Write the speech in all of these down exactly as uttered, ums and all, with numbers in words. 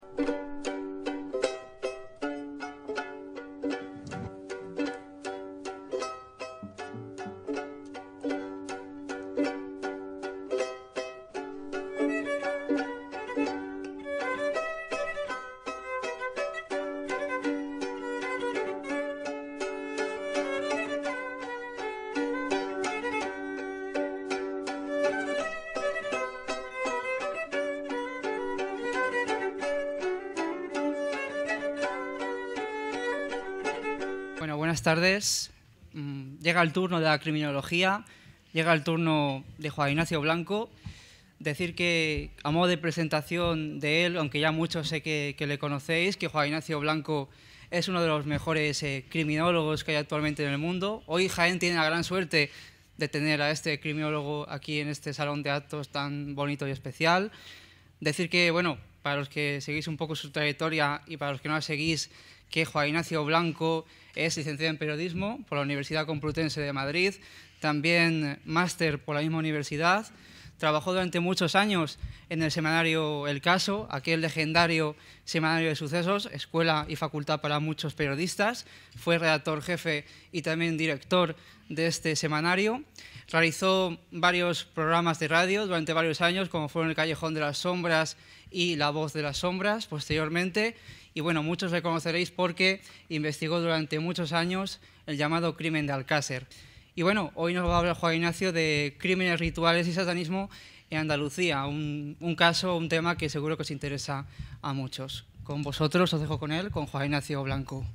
Bueno, buenas tardes. Llega el turno de la criminología, llega el turno de Juan Ignacio Blanco. Decir que, a modo de presentación de él, aunque ya muchos sé que, que le conocéis, que Juan Ignacio Blanco es uno de los mejores eh, criminólogos que hay actualmente en el mundo. Hoy Jaén tiene la gran suerte de tener a este criminólogo aquí en este salón de actos tan bonito y especial. Decir que, bueno, para los que seguís un poco su trayectoria y para los que no la seguís, que Juan Ignacio Blanco es licenciado en Periodismo por la Universidad Complutense de Madrid, también máster por la misma universidad. Trabajó durante muchos años en el semanario El Caso, aquel legendario semanario de sucesos, escuela y facultad para muchos periodistas. Fue redactor jefe y también director de este semanario. Realizó varios programas de radio durante varios años, como fueron El Callejón de las Sombras y La Voz de las Sombras, posteriormente. Y bueno, muchos le conoceréis porque investigó durante muchos años el llamado crimen de Alcácer. Y bueno, hoy nos va a hablar Juan Ignacio de crímenes rituales y satanismo en Andalucía, un, un caso, un tema que seguro que os interesa a muchos. Con vosotros os dejo con él, con Juan Ignacio Blanco.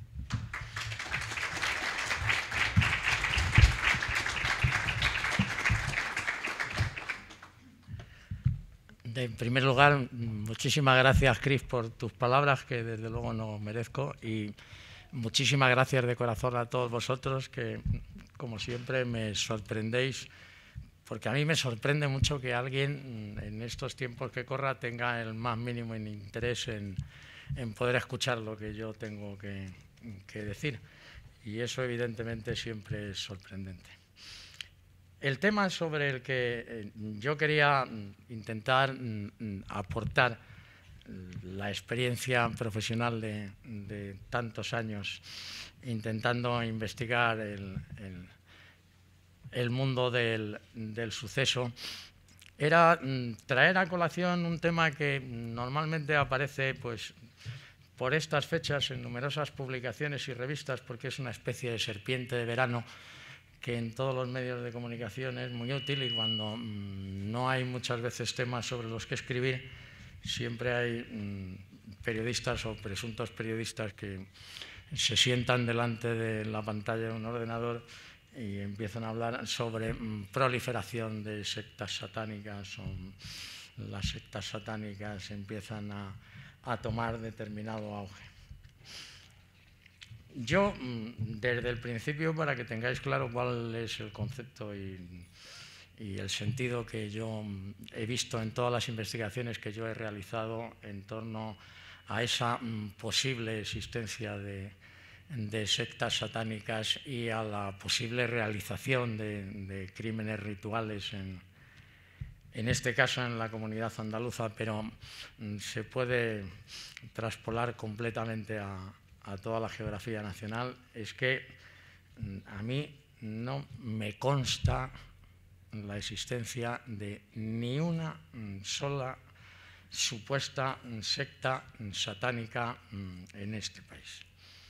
En primer lugar, muchísimas gracias, Cris, por tus palabras, que desde luego no merezco, y muchísimas gracias de corazón a todos vosotros, que como siempre me sorprendéis, porque a mí me sorprende mucho que alguien en estos tiempos que corra tenga el más mínimo interés en, en poder escuchar lo que yo tengo que, que decir, y eso evidentemente siempre es sorprendente. El tema sobre el que yo quería intentar aportar la experiencia profesional de, de tantos años intentando investigar el, el, el mundo del, del suceso era traer a colación un tema que normalmente aparece pues, por estas fechas en numerosas publicaciones y revistas, porque es una especie de serpiente de verano que en todos los medios de comunicación es muy útil, y cuando mmm, no hay muchas veces temas sobre los que escribir, siempre hay mmm, periodistas o presuntos periodistas que se sientan delante de la pantalla de un ordenador y empiezan a hablar sobre mmm, proliferación de sectas satánicas, o las sectas satánicas empiezan a, a tomar determinado auge. Yo, desde el principio, para que tengáis claro cuál es el concepto y, y el sentido que yo he visto en todas las investigaciones que yo he realizado en torno a esa posible existencia de, de sectas satánicas y a la posible realización de, de crímenes rituales, en, en este caso en la comunidad andaluza, pero se puede traspolar completamente a a toda la geografía nacional, es que a mí no me consta la existencia de ni una sola supuesta secta satánica en este país.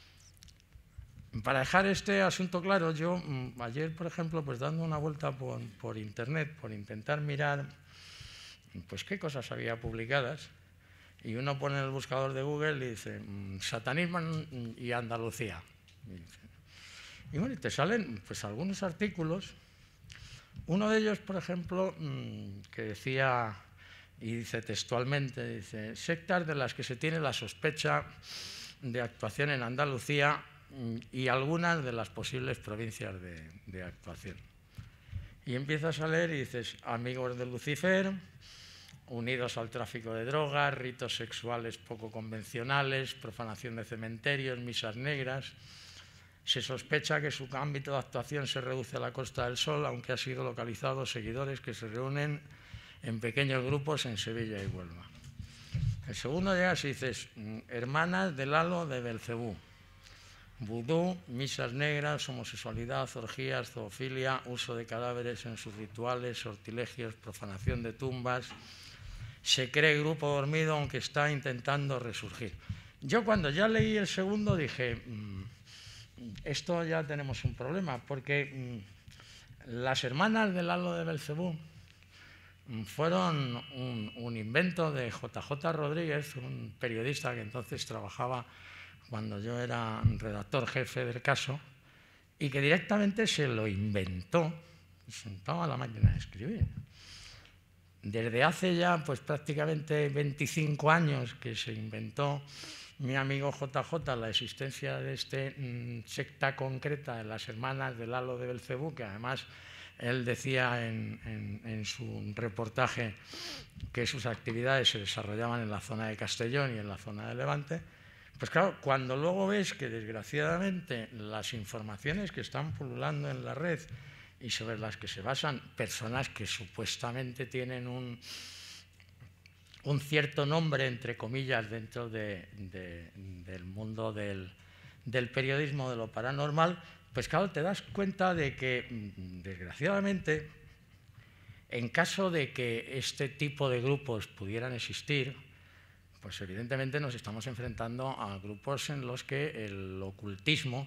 Para dejar este asunto claro, yo ayer, por ejemplo, pues dando una vuelta por, por internet, por intentar mirar pues qué cosas había publicadas, y uno pone en el buscador de Google y dice satanismo y Andalucía. Y, dice, y bueno, te salen pues algunos artículos. Uno de ellos, por ejemplo, que decía, y dice textualmente, dice, sectas de las que se tiene la sospecha de actuación en Andalucía y algunas de las posibles provincias de, de actuación. Y empiezas a leer y dices, amigos de Lucifer, unidos al tráfico de drogas, ritos sexuales poco convencionales, profanación de cementerios, misas negras. Se sospecha que su ámbito de actuación se reduce a la Costa del Sol, aunque ha sido localizado seguidores que se reúnen en pequeños grupos en Sevilla y Huelva. El segundo llegas y dices, hermanas del halo de Belcebú, vudú, misas negras, homosexualidad, orgías, zoofilia, uso de cadáveres en sus rituales, sortilegios, profanación de tumbas. Se cree grupo dormido aunque está intentando resurgir. Yo cuando ya leí el segundo dije, mmm, esto ya tenemos un problema, porque mmm, las hermanas del halo de Belcebú mmm, fueron un, un invento de J J Rodríguez, un periodista que entonces trabajaba cuando yo era redactor jefe del caso, y que directamente se lo inventó, sentado a la máquina de escribir. Desde hace ya pues prácticamente veinticinco años que se inventó mi amigo J J la existencia de esta mmm, secta concreta de las hermanas del halo de Belcebú, que además él decía en, en, en su reportaje que sus actividades se desarrollaban en la zona de Castellón y en la zona de Levante. Pues claro, cuando luego ves que desgraciadamente las informaciones que están pululando en la red y sobre las que se basan personas que supuestamente tienen un, un cierto nombre, entre comillas, dentro de, de, del mundo del, del periodismo de lo paranormal, pues claro, te das cuenta de que, desgraciadamente, en caso de que este tipo de grupos pudieran existir, pues evidentemente nos estamos enfrentando a grupos en los que el ocultismo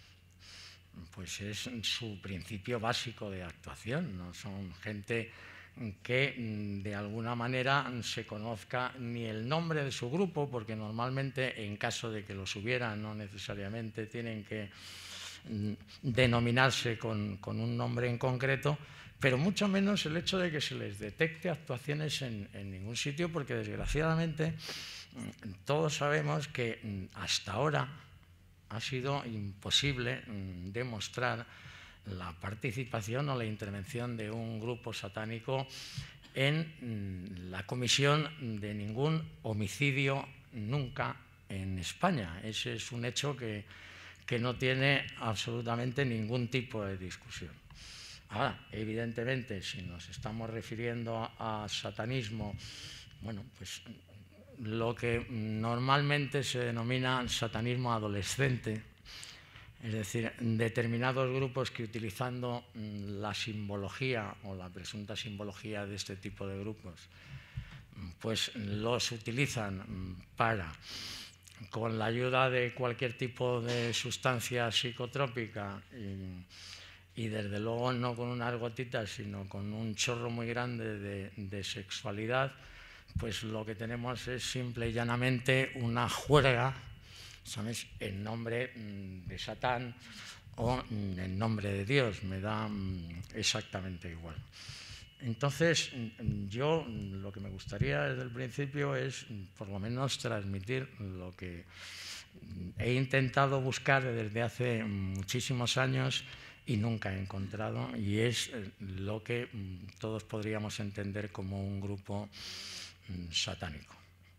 pues es su principio básico de actuación. No son gente que de alguna manera se conozca ni el nombre de su grupo, porque normalmente en caso de que los hubiera no necesariamente tienen que denominarse con, con un nombre en concreto, pero mucho menos el hecho de que se les detecte actuaciones en, en ningún sitio, porque desgraciadamente todos sabemos que hasta ahora ha sido imposible demostrar la participación o la intervención de un grupo satánico en la comisión de ningún homicidio nunca en España. Ese es un hecho que, que no tiene absolutamente ningún tipo de discusión. Ahora, evidentemente, si nos estamos refiriendo a, a satanismo, bueno, pues lo que normalmente se denomina satanismo adolescente, es decir, determinados grupos que utilizando la simbología o la presunta simbología de este tipo de grupos, pues los utilizan para, con la ayuda de cualquier tipo de sustancia psicotrópica y, y desde luego no con unas gotitas, sino con un chorro muy grande de, de sexualidad, pues lo que tenemos es simple y llanamente una juerga, ¿sabes?, en nombre de Satán o en nombre de Dios, me da exactamente igual. Entonces, yo lo que me gustaría desde el principio es por lo menos transmitir lo que he intentado buscar desde hace muchísimos años y nunca he encontrado, y es lo que todos podríamos entender como un grupo satánico.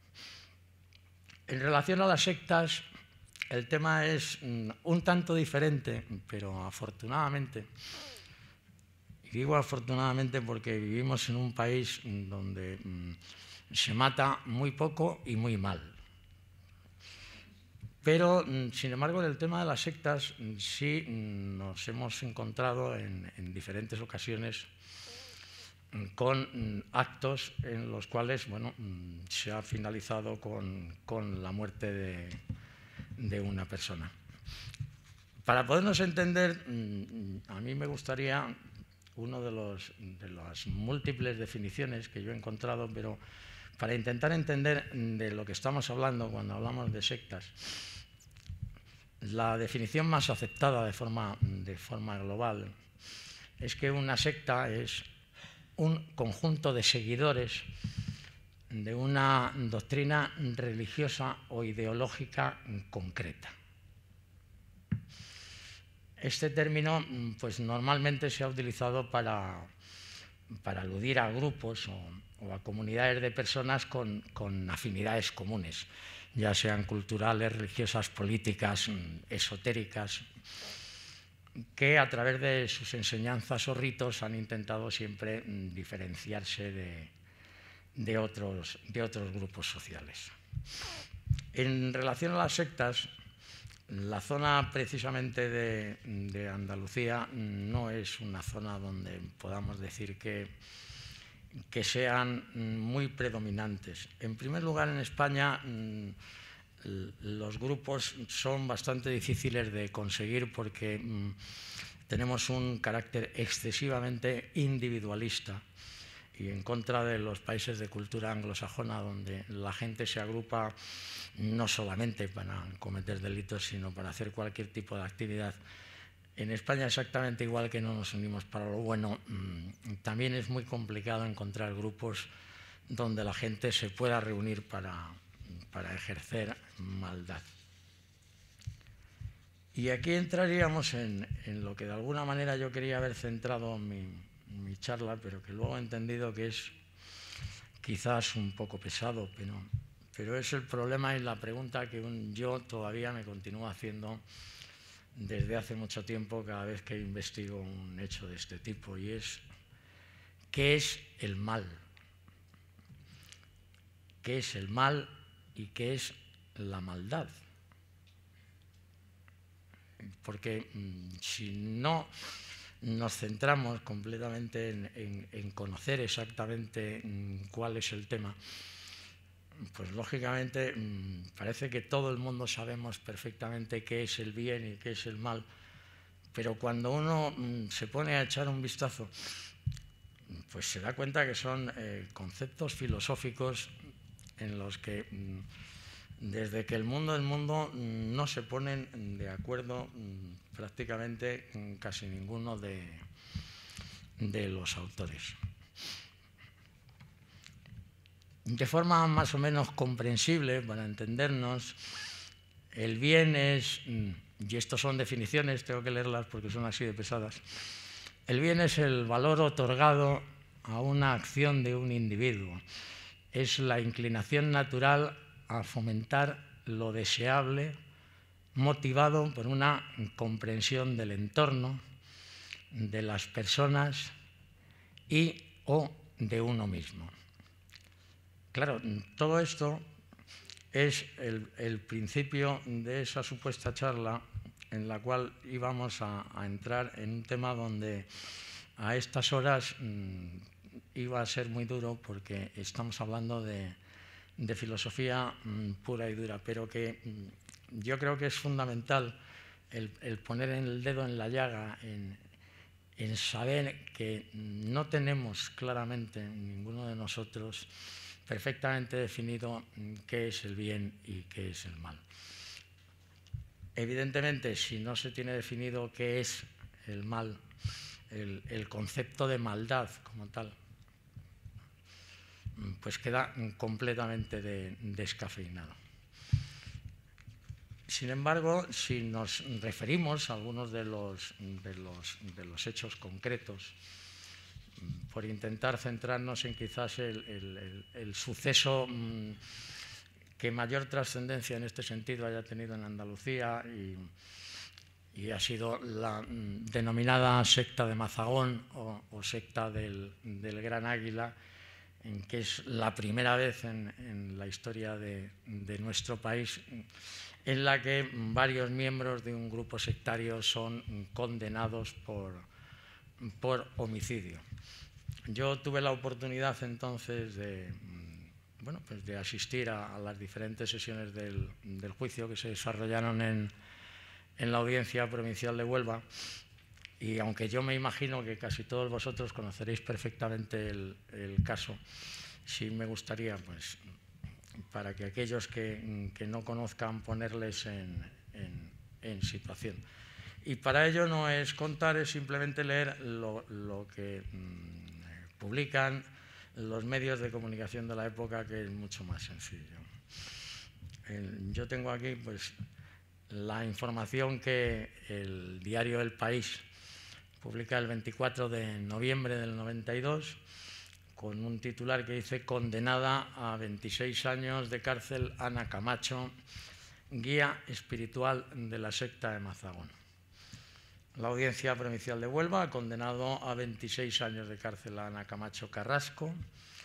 En relación a las sectas, el tema es un tanto diferente, pero afortunadamente, y digo afortunadamente porque vivimos en un país donde se mata muy poco y muy mal. Pero, sin embargo, en el tema de las sectas sí nos hemos encontrado en, en diferentes ocasiones con actos en los cuales, bueno, se ha finalizado con, con la muerte de, de una persona. Para podernos entender, a mí me gustaría, una de, los, de las múltiples definiciones que yo he encontrado, pero para intentar entender de lo que estamos hablando cuando hablamos de sectas, la definición más aceptada de forma, de forma global es que una secta es un conjunto de seguidores de una doctrina religiosa o ideológica concreta. Este término, pues, normalmente se ha utilizado para, para aludir a grupos o, o a comunidades de personas con, con afinidades comunes, ya sean culturales, religiosas, políticas, esotéricas, que a través de sus enseñanzas o ritos han intentado siempre diferenciarse de, de, otros, de otros grupos sociales. En relación a las sectas, la zona precisamente de, de Andalucía no es una zona donde podamos decir que, que sean muy predominantes. En primer lugar, en España los grupos son bastante difíciles de conseguir porque tenemos un carácter excesivamente individualista y en contra de los países de cultura anglosajona, donde la gente se agrupa no solamente para cometer delitos, sino para hacer cualquier tipo de actividad. En España, exactamente igual que no nos unimos para lo bueno, también es muy complicado encontrar grupos donde la gente se pueda reunir para, para ejercer maldad. Y aquí entraríamos en, en lo que de alguna manera yo quería haber centrado mi, mi charla, pero que luego he entendido que es quizás un poco pesado, pero, pero es el problema y la pregunta que un, yo todavía me continúo haciendo desde hace mucho tiempo cada vez que investigo un hecho de este tipo, y es ¿qué es el mal? ¿Qué es el mal y qué es la maldad? Porque si no nos centramos completamente en, en, en conocer exactamente cuál es el tema, pues lógicamente parece que todo el mundo sabemos perfectamente qué es el bien y qué es el mal, pero cuando uno se pone a echar un vistazo, pues se da cuenta que son eh, conceptos filosóficos en los que desde que el mundo es mundo no se ponen de acuerdo prácticamente casi ninguno de, de los autores. De forma más o menos comprensible, para entendernos, el bien es, y estos son definiciones, tengo que leerlas porque son así de pesadas, el bien es el valor otorgado a una acción de un individuo, es la inclinación natural a fomentar lo deseable, motivado por una comprensión del entorno, de las personas y o de uno mismo. Claro, todo esto es el, el principio de esa supuesta charla en la cual íbamos a, a entrar en un tema donde a estas horas mmm, iba a ser muy duro porque estamos hablando de de filosofía mmm, pura y dura, pero que mmm, yo creo que es fundamental el, el poner el dedo en la llaga, en, en saber que no tenemos claramente ninguno de nosotros perfectamente definido qué es el bien y qué es el mal. Evidentemente, si no se tiene definido qué es el mal, el, el concepto de maldad como tal, pues queda completamente de, descafeinado. Sin embargo, si nos referimos a algunos de los, de los, de los hechos concretos, por intentar centrarnos en quizás el, el, el, el suceso mmm, que mayor trascendencia en este sentido haya tenido en Andalucía y, y ha sido la mmm, denominada secta de Mazagón o, o secta del, del Gran Águila, en que es la primera vez en, en la historia de, de nuestro país en la que varios miembros de un grupo sectario son condenados por, por homicidio. Yo tuve la oportunidad entonces de, bueno, pues de asistir a, a las diferentes sesiones del, del juicio que se desarrollaron en, en la Audiencia Provincial de Huelva. Y aunque yo me imagino que casi todos vosotros conoceréis perfectamente el, el caso, sí me gustaría, pues, para que aquellos que, que no conozcan, ponerles en, en, en situación. Y para ello no es contar, es simplemente leer lo, lo que mmm, publican los medios de comunicación de la época, que es mucho más sencillo. El, yo tengo aquí, pues, la información que el diario El País publica el veinticuatro de noviembre del noventa y dos, con un titular que dice: condenada a veintiséis años de cárcel Ana Camacho, guía espiritual de la secta de Mazagón. La Audiencia Provincial de Huelva ha condenado a veintiséis años de cárcel a Ana Camacho Carrasco,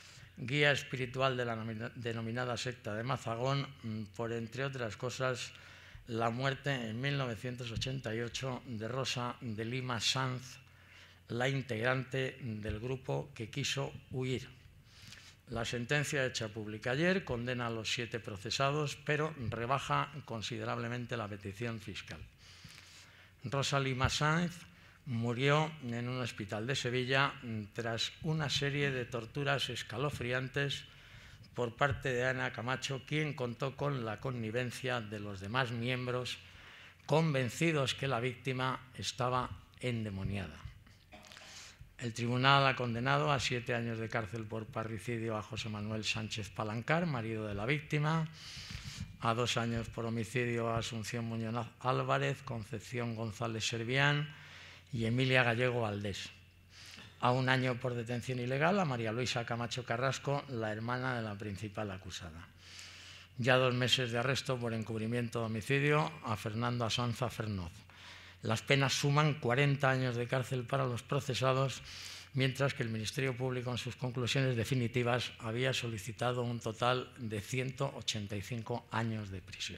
guía espiritual de la denominada secta de Mazagón, por, entre otras cosas, la muerte en mil novecientos ochenta y ocho de Rosa de Lima Sanz, la integrante del grupo que quiso huir. La sentencia hecha pública ayer condena a los siete procesados, pero rebaja considerablemente la petición fiscal. Rosa Lima Sanz murió en un hospital de Sevilla tras una serie de torturas escalofriantes por parte de Ana Camacho, quien contó con la connivencia de los demás miembros, convencidos que la víctima estaba endemoniada. El tribunal ha condenado a siete años de cárcel por parricidio a José Manuel Sánchez Palancar, marido de la víctima, a dos años por homicidio a Asunción Muñoz Álvarez, Concepción González Servián y Emilia Gallego Valdés. A un año por detención ilegal a María Luisa Camacho Carrasco, la hermana de la principal acusada. Ya dos meses de arresto por encubrimiento de homicidio a Fernando Asanza Fernoz. Las penas suman cuarenta años de cárcel para los procesados, mientras que el Ministerio Público en sus conclusiones definitivas había solicitado un total de ciento ochenta y cinco años de prisión.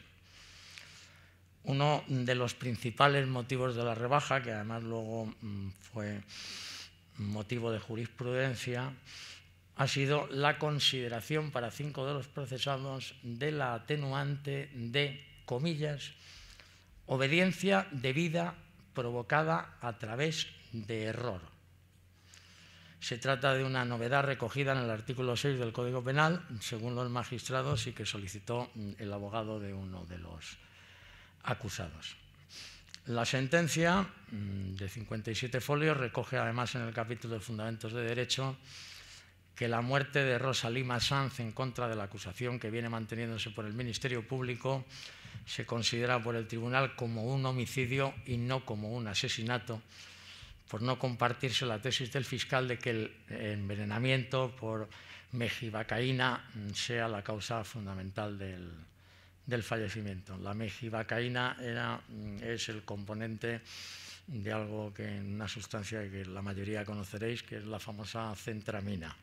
Uno de los principales motivos de la rebaja, que además luego fue motivo de jurisprudencia, ha sido la consideración para cinco de los procesados de la atenuante de, comillas, obediencia debida provocada a través de error. Se trata de una novedad recogida en el artículo seis del Código Penal, según los magistrados, y que solicitó el abogado de uno de los acusados. La sentencia, de cincuenta y siete folios, recoge además en el capítulo de Fundamentos de Derecho que la muerte de Rosa Lima Sanz en contra de la acusación que viene manteniéndose por el Ministerio Público se considera por el tribunal como un homicidio y no como un asesinato, por no compartirse la tesis del fiscal de que el envenenamiento por mejibacaína sea la causa fundamental del del fallecimiento. La mejibacaína era, es el componente de algo que, una sustancia que la mayoría conoceréis, que es la famosa centramina.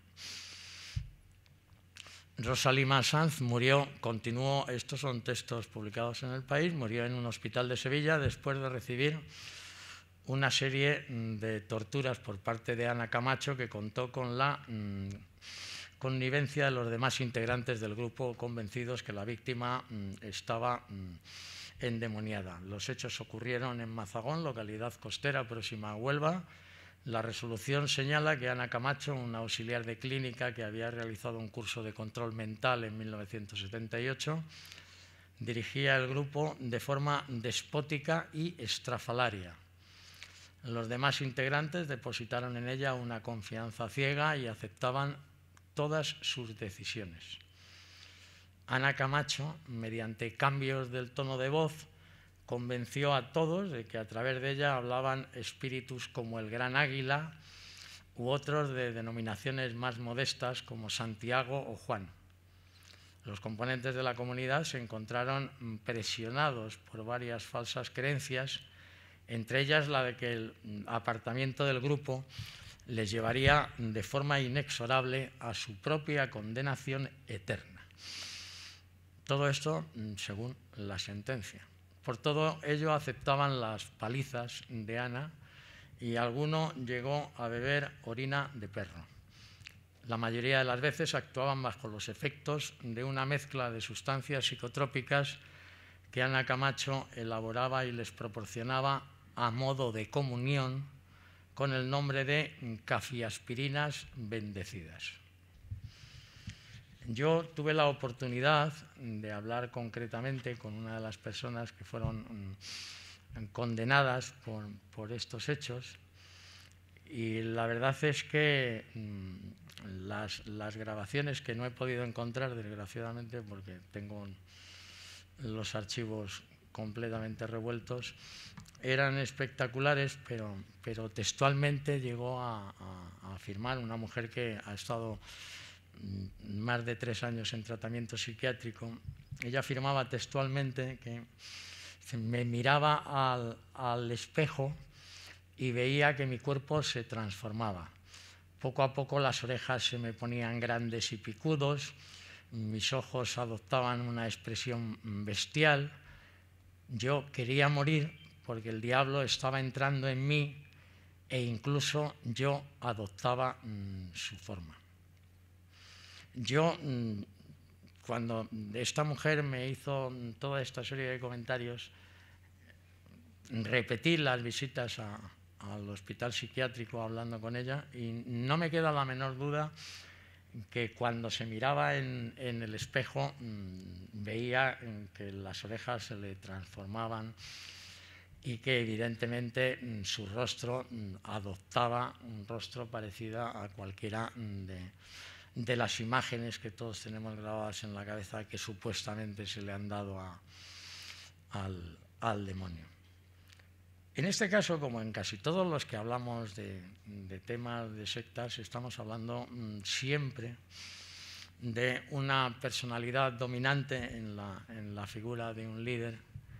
Rosa Lima Sanz murió, continuó, estos son textos publicados en El País, murió en un hospital de Sevilla después de recibir una serie de torturas por parte de Ana Camacho, que contó con la mmm, connivencia de los demás integrantes del grupo, convencidos que la víctima mmm, estaba mmm, endemoniada. Los hechos ocurrieron en Mazagón, localidad costera próxima a Huelva. La resolución señala que Ana Camacho, una auxiliar de clínica que había realizado un curso de control mental en mil novecientos setenta y ocho, dirigía el grupo de forma despótica y estrafalaria. Los demás integrantes depositaron en ella una confianza ciega y aceptaban todas sus decisiones. Ana Camacho, mediante cambios del tono de voz, convenció a todos de que a través de ella hablaban espíritus como el Gran Águila u otros de denominaciones más modestas como Santiago o Juan. Los componentes de la comunidad se encontraron presionados por varias falsas creencias, entre ellas la de que el apartamiento del grupo les llevaría de forma inexorable a su propia condenación eterna. Todo esto según la sentencia. Por todo ello aceptaban las palizas de Ana y alguno llegó a beber orina de perro. La mayoría de las veces actuaban bajo los efectos de una mezcla de sustancias psicotrópicas que Ana Camacho elaboraba y les proporcionaba a modo de comunión con el nombre de cafiaspirinas bendecidas. Yo tuve la oportunidad de hablar concretamente con una de las personas que fueron mm, condenadas por, por estos hechos, y la verdad es que mm, las, las grabaciones que no he podido encontrar, desgraciadamente, porque tengo los archivos completamente revueltos, eran espectaculares, pero, pero textualmente llegó a, a, a afirmar una mujer que ha estado más de tres años en tratamiento psiquiátrico. Ella afirmaba textualmente que me miraba al, al espejo y veía que mi cuerpo se transformaba. poco a poco las orejas se me ponían grandes y picudos, mis ojos adoptaban una expresión bestial. Yo quería morir porque el diablo estaba entrando en mí e incluso yo adoptaba mmm, su forma. Yo, mmm, cuando esta mujer me hizo toda esta serie de comentarios, repetí las visitas a, al hospital psiquiátrico hablando con ella y no me queda la menor duda que cuando se miraba en, en el espejo mmm, veía que las orejas se le transformaban y que evidentemente mmm, su rostro mmm, adoptaba un rostro parecido a cualquiera mmm, de, de las imágenes que todos tenemos grabadas en la cabeza que supuestamente se le han dado a, al, al demonio. En este caso, como en casi todos los que hablamos de, de temas de sectas, estamos hablando mmm, siempre de una personalidad dominante en la, en la figura de un líder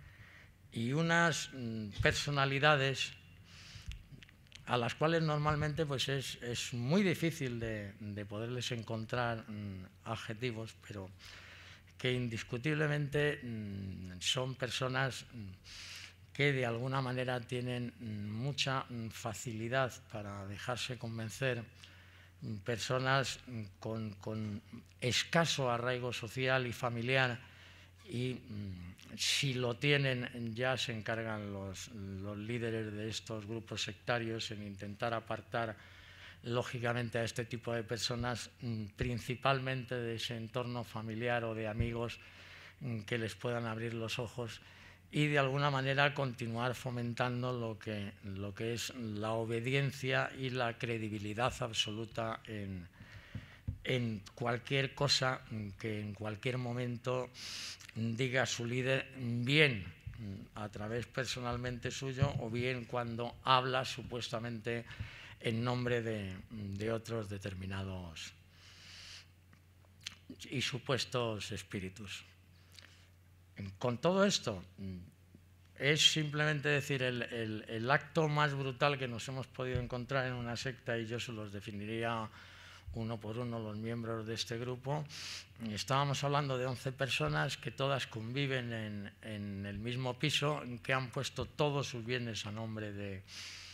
y unas mmm, personalidades a las cuales normalmente pues es, es muy difícil de, de poderles encontrar mmm, adjetivos, pero que indiscutiblemente mmm, son personas mmm, que de alguna manera tienen mucha facilidad para dejarse convencer, personas con, con escaso arraigo social y familiar y si lo tienen ya se encargan los, los líderes de estos grupos sectarios en intentar apartar lógicamente a este tipo de personas principalmente de ese entorno familiar o de amigos que les puedan abrir los ojos y de alguna manera continuar fomentando lo que, lo que es la obediencia y la credibilidad absoluta en, en cualquier cosa que en cualquier momento diga su líder, bien a través personalmente suyo o bien cuando habla supuestamente en nombre de, de otros determinados y supuestos espíritus. Con todo esto, es simplemente decir el, el, el acto más brutal que nos hemos podido encontrar en una secta, y yo se los definiría uno por uno los miembros de este grupo. Estábamos hablando de once personas que todas conviven en, en el mismo piso, que han puesto todos sus bienes a nombre de,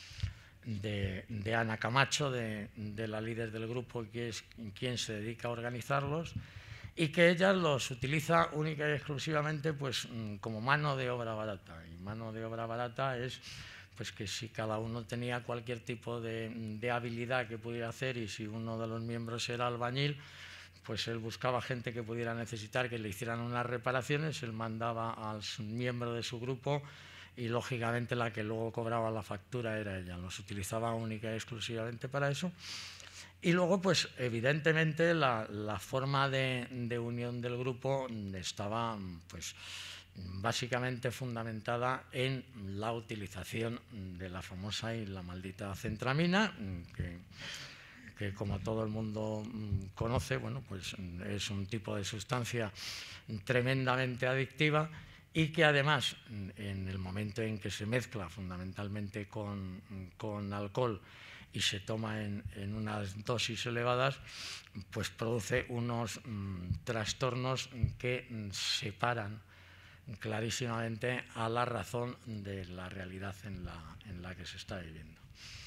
de, de Ana Camacho, de, de la líder del grupo, que es quien se dedica a organizarlos, y que ella los utiliza única y exclusivamente pues, como mano de obra barata. Y mano de obra barata es pues, que si cada uno tenía cualquier tipo de, de habilidad que pudiera hacer y si uno de los miembros era albañil, pues él buscaba gente que pudiera necesitar que le hicieran unas reparaciones, él mandaba al miembro de su grupo y lógicamente la que luego cobraba la factura era ella. Los utilizaba única y exclusivamente para eso. Y luego, pues evidentemente, la, la forma de, de unión del grupo estaba pues, básicamente fundamentada en la utilización de la famosa y la maldita centramina, que, que como todo el mundo conoce, bueno, pues es un tipo de sustancia tremendamente adictiva y que además, en el momento en que se mezcla fundamentalmente con, con alcohol y se toma en, en unas dosis elevadas, pues produce unos mmm, trastornos que mmm, separan clarísimamente a la razón de la realidad en la, en la que se está viviendo.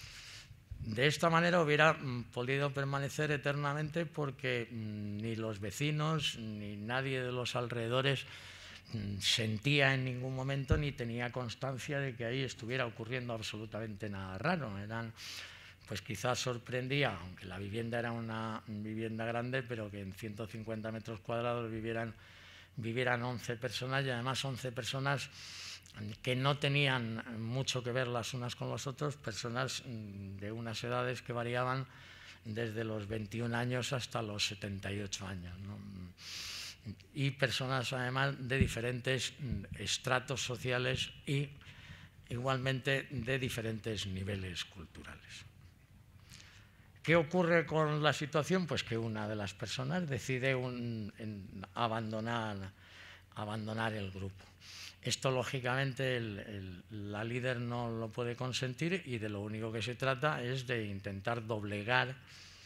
De esta manera hubiera mmm, podido permanecer eternamente porque mmm, ni los vecinos ni nadie de los alrededores mmm, sentía en ningún momento ni tenía constancia de que ahí estuviera ocurriendo absolutamente nada raro. Eran pues quizás sorprendía, aunque la vivienda era una vivienda grande, pero que en ciento cincuenta metros cuadrados vivieran, vivieran once personas y además once personas que no tenían mucho que ver las unas con los otros, personas de unas edades que variaban desde los veintiún años hasta los setenta y ocho años, ¿no? Y personas además de diferentes estratos sociales y igualmente de diferentes niveles culturales. ¿Qué ocurre con la situación? Pues que una de las personas decide un, en, abandonar, abandonar el grupo. Esto, lógicamente, el, el, la líder no lo puede consentir y de lo único que se trata es de intentar doblegar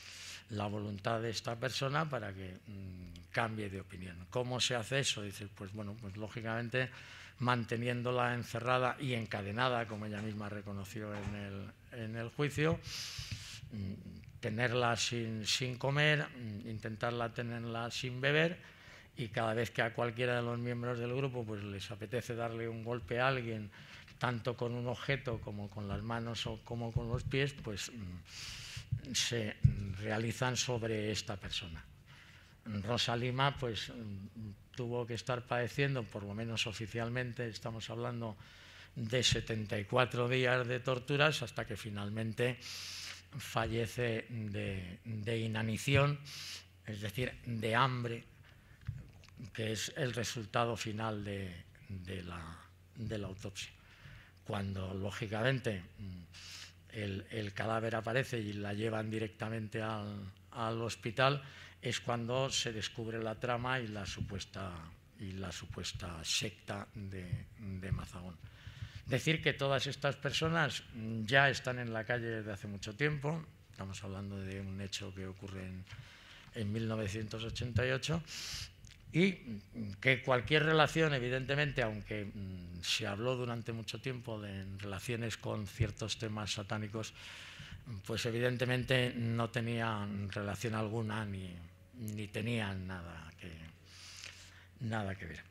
la voluntad de esta persona para que mmm, cambie de opinión. ¿Cómo se hace eso? Dice, pues bueno, pues lógicamente manteniéndola encerrada y encadenada, como ella misma reconoció en el, en el juicio, tenerla sin, sin comer, intentarla tenerla sin beber, y cada vez que a cualquiera de los miembros del grupo pues les apetece darle un golpe a alguien, tanto con un objeto como con las manos o como con los pies, pues se realizan sobre esta persona. Rosa Lima pues tuvo que estar padeciendo, por lo menos oficialmente, estamos hablando de setenta y cuatro días de torturas, hasta que finalmente fallece de, de inanición, es decir, de hambre, que es el resultado final de, de, la, de la autopsia. Cuando, lógicamente, el, el cadáver aparece y la llevan directamente al, al hospital, es cuando se descubre la trama y la supuesta, y la supuesta secta de, de Mazagón. Decir que todas estas personas ya están en la calle desde hace mucho tiempo. Estamos hablando de un hecho que ocurre en, en mil novecientos ochenta y ocho, y que cualquier relación, evidentemente, aunque mmm, se habló durante mucho tiempo de relaciones con ciertos temas satánicos, pues evidentemente no tenían relación alguna ni, ni tenían nada que, nada que ver.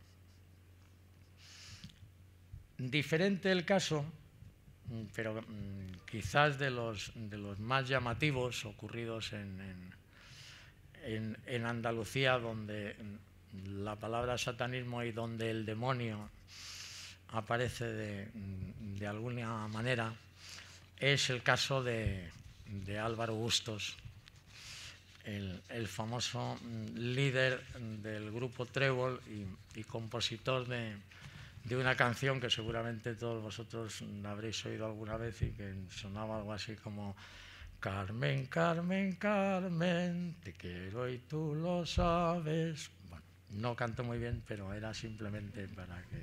Diferente el caso, pero mmm, quizás de los, de los más llamativos ocurridos en, en, en, en Andalucía, donde la palabra satanismo y donde el demonio aparece de, de alguna manera, es el caso de, de Álvaro Bustos, el, el famoso líder del grupo Trébol y, y compositor de de una canción que seguramente todos vosotros habréis oído alguna vez y que sonaba algo así como Carmen, Carmen, Carmen, te quiero y tú lo sabes. Bueno, no canto muy bien, pero era simplemente para que...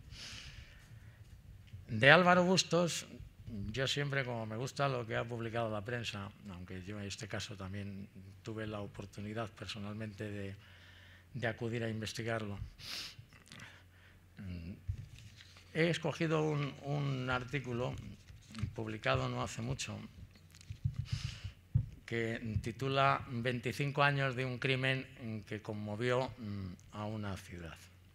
De Álvaro Bustos, yo siempre, como me gusta lo que ha publicado la prensa, aunque yo en este caso también tuve la oportunidad personalmente de, de acudir a investigarlo, he escogido un, un artículo publicado no hace mucho que titula veinticinco años de un crimen que conmovió a una ciudad.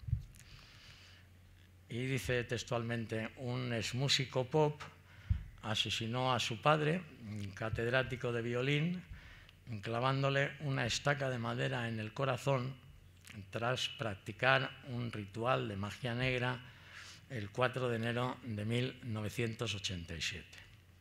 Y dice textualmente: un exmúsico pop asesinó a su padre, catedrático de violín, clavándole una estaca de madera en el corazón tras practicar un ritual de magia negra el cuatro de enero de mil novecientos ochenta y siete.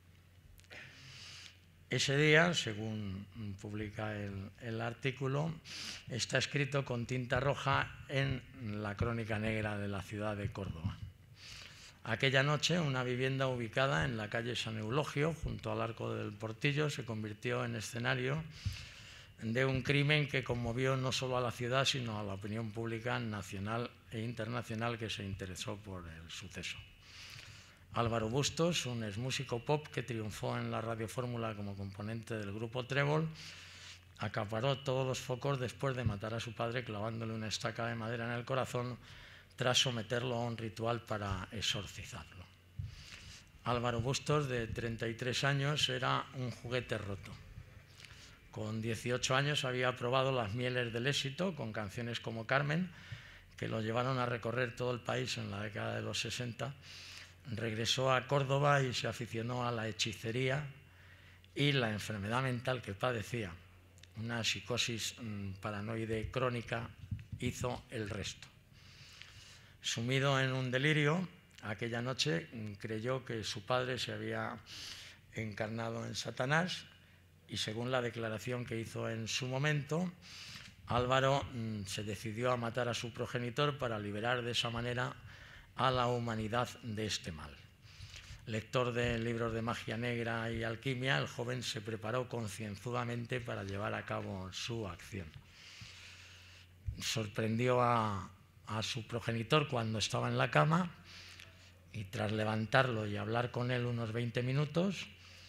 Ese día, según publica el, el artículo, está escrito con tinta roja en la crónica negra de la ciudad de Córdoba. Aquella noche, una vivienda ubicada en la calle San Eulogio, junto al Arco del Portillo, se convirtió en escenario de un crimen que conmovió no solo a la ciudad, sino a la opinión pública nacional e internacional que se interesó por el suceso. Álvaro Bustos, un exmúsico pop que triunfó en la radiofórmula como componente del grupo Trébol, acaparó todos los focos después de matar a su padre clavándole una estaca de madera en el corazón tras someterlo a un ritual para exorcizarlo. Álvaro Bustos, de treinta y tres años, era un juguete roto. Con dieciocho años había probado las mieles del éxito con canciones como Carmen, que lo llevaron a recorrer todo el país en la década de los sesenta. Regresó a Córdoba y se aficionó a la hechicería y la enfermedad mental que padecía, una psicosis paranoide crónica, hizo el resto. Sumido en un delirio, aquella noche creyó que su padre se había encarnado en Satanás y, según la declaración que hizo en su momento, Álvaro mmm, se decidió a matar a su progenitor para liberar de esa manera a la humanidad de este mal. Lector de libros de magia negra y alquimia, el joven se preparó concienzudamente para llevar a cabo su acción. Sorprendió a, a su progenitor cuando estaba en la cama y, tras levantarlo y hablar con él unos veinte minutos,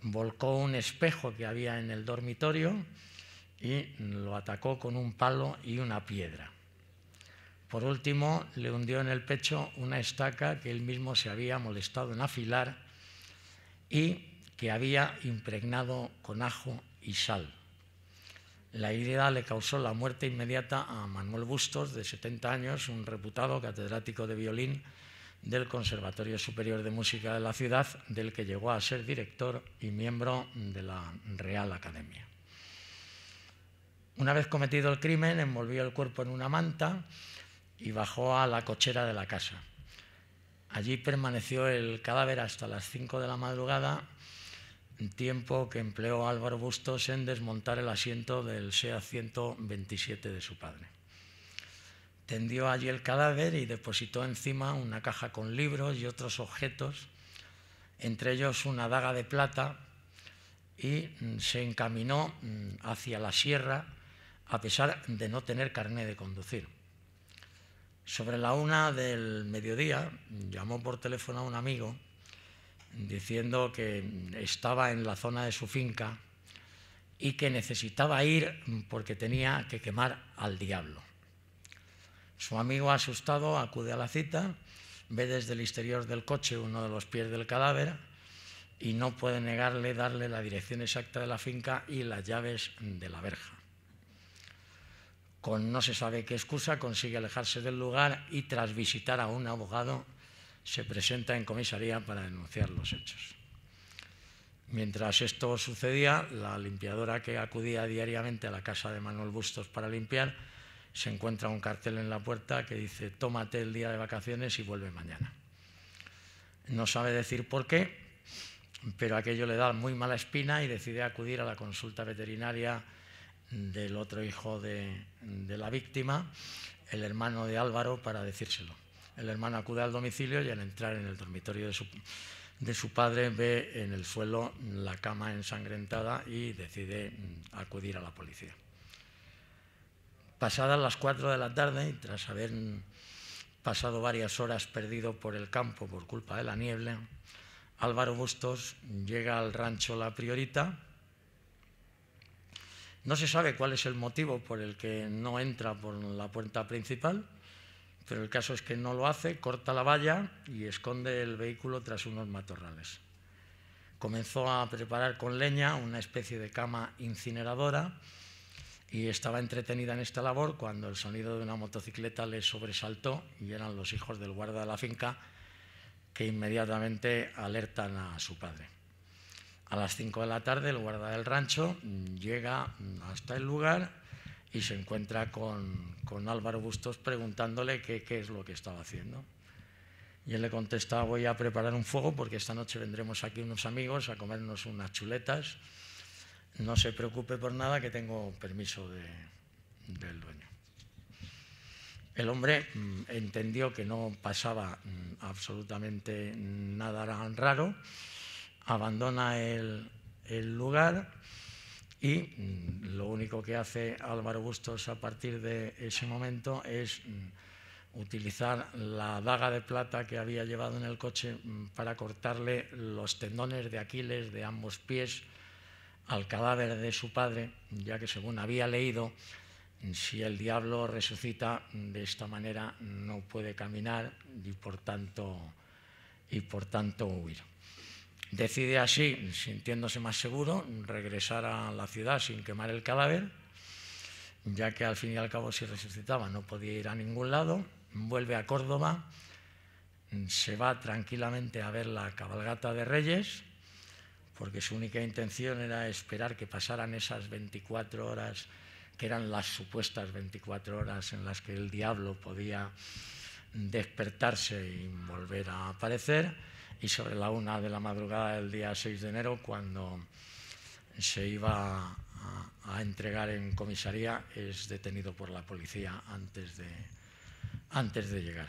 volcó un espejo que había en el dormitorio y lo atacó con un palo y una piedra. Por último, le hundió en el pecho una estaca que él mismo se había molestado en afilar y que había impregnado con ajo y sal. La herida le causó la muerte inmediata a Manuel Bustos, de setenta años, un reputado catedrático de violín del Conservatorio Superior de Música de la ciudad, del que llegó a ser director y miembro de la Real Academia. Una vez cometido el crimen, envolvió el cuerpo en una manta y bajó a la cochera de la casa. Allí permaneció el cadáver hasta las cinco de la madrugada, tiempo que empleó Álvaro Bustos en desmontar el asiento del SEAT ciento veintisiete de su padre. Tendió allí el cadáver y depositó encima una caja con libros y otros objetos, entre ellos una daga de plata, y se encaminó hacia la sierra a pesar de no tener carné de conducir. Sobre la una del mediodía llamó por teléfono a un amigo diciendo que estaba en la zona de su finca y que necesitaba ir porque tenía que quemar al diablo. Su amigo, asustado, acude a la cita, ve desde el exterior del coche uno de los pies del cadáver y no puede negarle darle la dirección exacta de la finca y las llaves de la verja. Con no se sabe qué excusa consigue alejarse del lugar y, tras visitar a un abogado, se presenta en comisaría para denunciar los hechos. Mientras esto sucedía, la limpiadora que acudía diariamente a la casa de Manuel Bustos para limpiar se encuentra un cartel en la puerta que dice: tómate el día de vacaciones y vuelve mañana. No sabe decir por qué, pero aquello le da muy mala espina y decide acudir a la consulta veterinaria del otro hijo de, de la víctima, el hermano de Álvaro, para decírselo. El hermano acude al domicilio y, al entrar en el dormitorio de su, de su padre, ve en el suelo la cama ensangrentada y decide acudir a la policía. Pasadas las cuatro de la tarde, y tras haber pasado varias horas perdido por el campo por culpa de la niebla, Álvaro Bustos llega al rancho La Priorita. No se sabe cuál es el motivo por el que no entra por la puerta principal, pero el caso es que no lo hace, corta la valla y esconde el vehículo tras unos matorrales. Comenzó a preparar con leña una especie de cama incineradora y estaba entretenida en esta labor cuando el sonido de una motocicleta le sobresaltó, y eran los hijos del guarda de la finca, que inmediatamente alertan a su padre. A las cinco de la tarde el guarda del rancho llega hasta el lugar y se encuentra con, con Álvaro Bustos preguntándole qué, qué es lo que estaba haciendo. Y él le contesta: voy a preparar un fuego porque esta noche vendremos aquí unos amigos a comernos unas chuletas. No se preocupe por nada, que tengo permiso de, del dueño. El hombre mmm, entendió que no pasaba mmm, absolutamente nada raro, abandona el, el lugar y mmm, lo único que hace Álvaro Bustos a partir de ese momento es mmm, utilizar la daga de plata que había llevado en el coche mmm, para cortarle los tendones de Aquiles de ambos pies al cadáver de su padre, ya que, según había leído, si el diablo resucita de esta manera no puede caminar y por tanto, y por tanto huir. Decide así, sintiéndose más seguro, regresar a la ciudad sin quemar el cadáver, ya que al fin y al cabo, si resucitaba no podía ir a ningún lado. Vuelve a Córdoba, se va tranquilamente a ver la cabalgata de Reyes, porque su única intención era esperar que pasaran esas veinticuatro horas, que eran las supuestas veinticuatro horas en las que el diablo podía despertarse y volver a aparecer. Y sobre la una de la madrugada del día seis de enero, cuando se iba a, a entregar en comisaría, es detenido por la policía antes de, antes de llegar.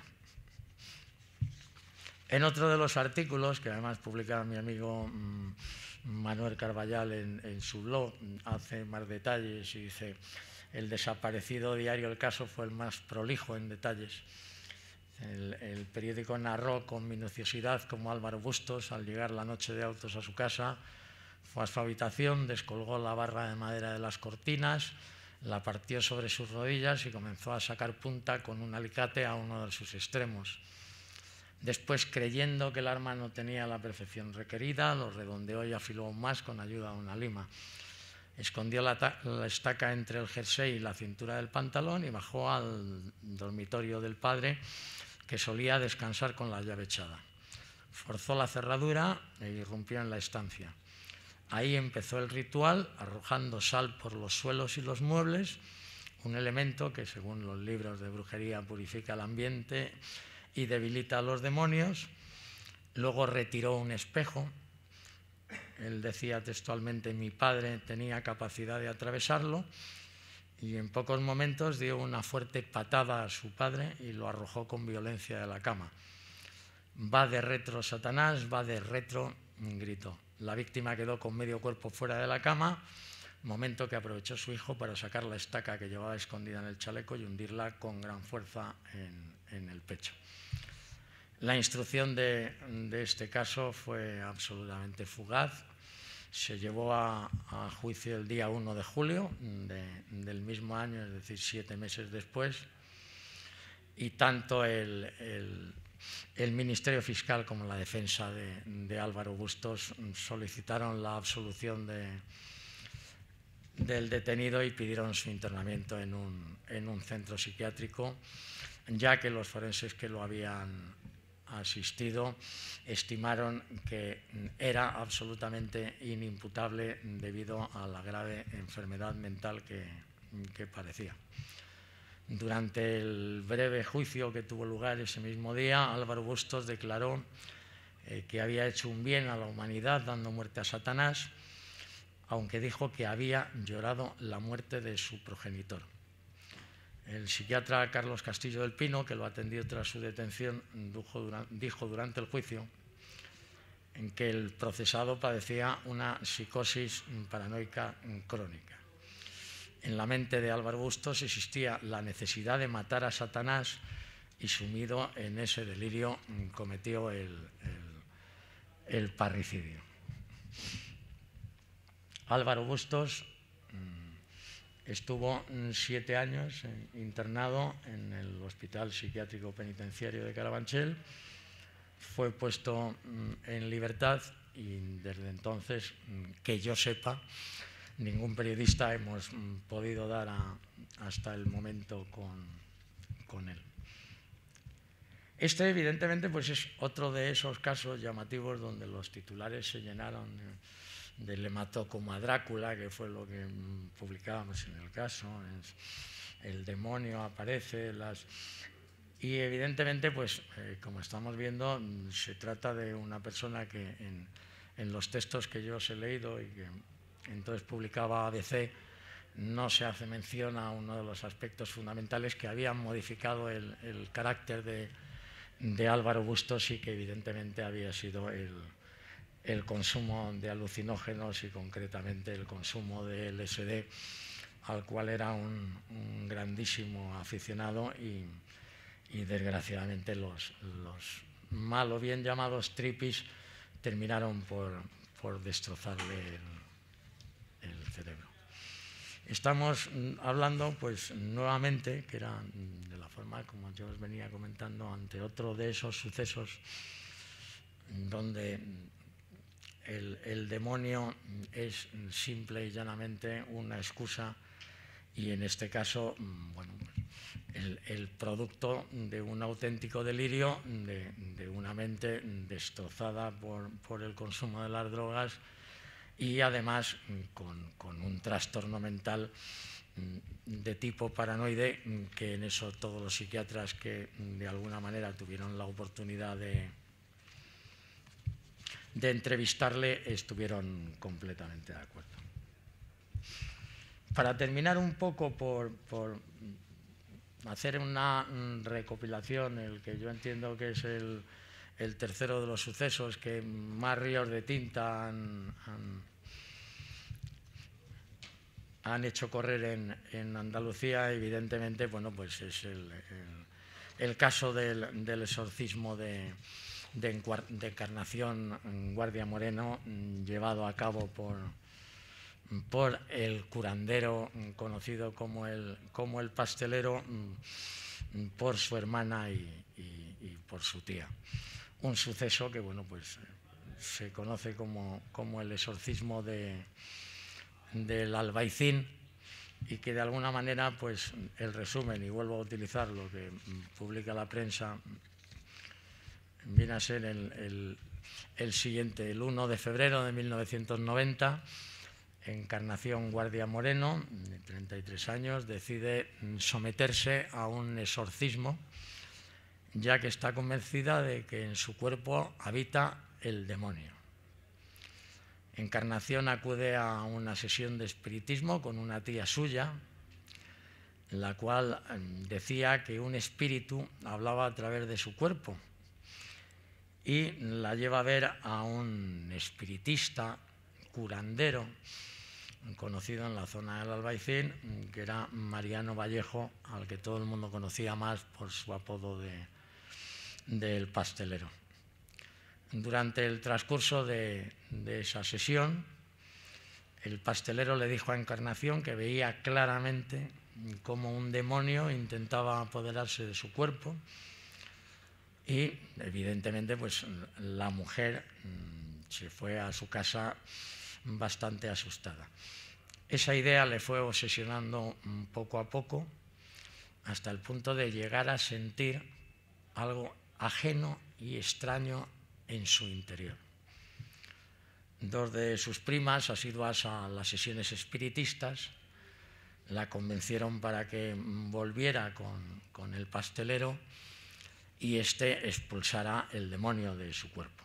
En otro de los artículos, que además publicaba mi amigo mmm, Manuel Carballal en, en su blog, hace más detalles y dice: el desaparecido diario El Caso fue el más prolijo en detalles. El, el periódico narró con minuciosidad cómo Álvaro Bustos, al llegar la noche de autos a su casa, Fue a su habitación, descolgó la barra de madera de las cortinas, la partió sobre sus rodillas y comenzó a sacar punta con un alicate a uno de sus extremos. Después, creyendo que el arma no tenía la perfección requerida, lo redondeó y afiló aún más con ayuda de una lima. Escondió la, la estaca entre el jersey y la cintura del pantalón y bajó al dormitorio del padre, que solía descansar con la llave echada. Forzó la cerradura e irrumpió en la estancia. Ahí empezó el ritual, arrojando sal por los suelos y los muebles, un elemento que, según los libros de brujería, purifica el ambiente y debilita a los demonios. Luego retiró un espejo. Él decía textualmente: mi padre tenía capacidad de atravesarlo, y en pocos momentos dio una fuerte patada a su padre y lo arrojó con violencia de la cama. Va de retro, Satanás, va de retro, gritó. La víctima quedó con medio cuerpo fuera de la cama, momento que aprovechó su hijo para sacar la estaca que llevaba escondida en el chaleco y hundirla con gran fuerza en, en el pecho. La instrucción de, de este caso fue absolutamente fugaz. Se llevó a, a juicio el día uno de julio de, del mismo año, es decir, siete meses después, y tanto el, el, el Ministerio Fiscal como la defensa de, de Álvaro Bustos solicitaron la absolución de, del detenido y pidieron su internamiento en un, en un centro psiquiátrico, ya que los forenses que lo habían asistido estimaron que era absolutamente inimputable debido a la grave enfermedad mental que, que padecía. Durante el breve juicio que tuvo lugar ese mismo día, Álvaro Bustos declaró eh, que había hecho un bien a la humanidad dando muerte a Satanás, aunque dijo que había llorado la muerte de su progenitor. El psiquiatra Carlos Castillo del Pino, que lo atendió tras su detención, dijo durante el juicio en que el procesado padecía una psicosis paranoica crónica. En la mente de Álvaro Bustos existía la necesidad de matar a Satanás y, sumido en ese delirio, cometió el, el, el parricidio. Álvaro Bustos estuvo siete años internado en el Hospital Psiquiátrico Penitenciario de Carabanchel, fue puesto en libertad y desde entonces, que yo sepa, ningún periodista hemos podido dar a, hasta el momento con, con él. Este, evidentemente, pues es otro de esos casos llamativos donde los titulares se llenaron de le mató como a Drácula, que fue lo que publicábamos en el caso. Es, el demonio aparece, las... y evidentemente, pues eh, como estamos viendo, se trata de una persona que en, en los textos que yo os he leído y que entonces publicaba A B C, no se hace mención a uno de los aspectos fundamentales que habían modificado el, el carácter de, de Álvaro Bustos, y que evidentemente había sido el, el consumo de alucinógenos y concretamente el consumo de L S D, al cual era un, un grandísimo aficionado, y, y desgraciadamente los, los mal o bien llamados tripis terminaron por, por destrozarle el, el cerebro. Estamos hablando, pues nuevamente, que era de la forma como yo os venía comentando, ante otro de esos sucesos donde el, el demonio es simple y llanamente una excusa, y en este caso, bueno, el, el producto de un auténtico delirio, de, de una mente destrozada por, por el consumo de las drogas, y además con, con un trastorno mental de tipo paranoide, que en eso todos los psiquiatras que de alguna manera tuvieron la oportunidad de, de entrevistarle estuvieron completamente de acuerdo. Para terminar un poco por, por hacer una recopilación, el que yo entiendo que es el, el tercero de los sucesos que más ríos de tinta han, han, han hecho correr en, en Andalucía, evidentemente, bueno, pues es el, el, el caso del, del exorcismo de, de, de Encarnación Guardia Moreno, llevado a cabo por, por el curandero conocido como el, como el pastelero, por su hermana y, y, y por su tía. Un suceso que, bueno, pues se conoce como, como el exorcismo de, del Albaicín, y que de alguna manera, pues el resumen, y vuelvo a utilizar lo que publica la prensa, viene a ser el, el, el siguiente. El uno de febrero de mil novecientos noventa, Encarnación Guardia Moreno, de treinta y tres años, decide someterse a un exorcismo, ya que está convencida de que en su cuerpo habita el demonio. Encarnación acude a una sesión de espiritismo con una tía suya, la cual decía que un espíritu hablaba a través de su cuerpo, y la lleva a ver a un espiritista curandero conocido en la zona del Albaicín, que era Mariano Vallejo, al que todo el mundo conocía más por su apodo de, del pastelero. Durante el transcurso de, de esa sesión, el pastelero le dijo a Encarnación que veía claramente cómo un demonio intentaba apoderarse de su cuerpo, y evidentemente pues la mujer se fue a su casa bastante asustada. Esa idea le fue obsesionando poco a poco, hasta el punto de llegar a sentir algo ajeno y extraño en su interior. Dos de sus primas, asiduas a las sesiones espiritistas, la convencieron para que volviera con, con el pastelero y éste expulsara el demonio de su cuerpo.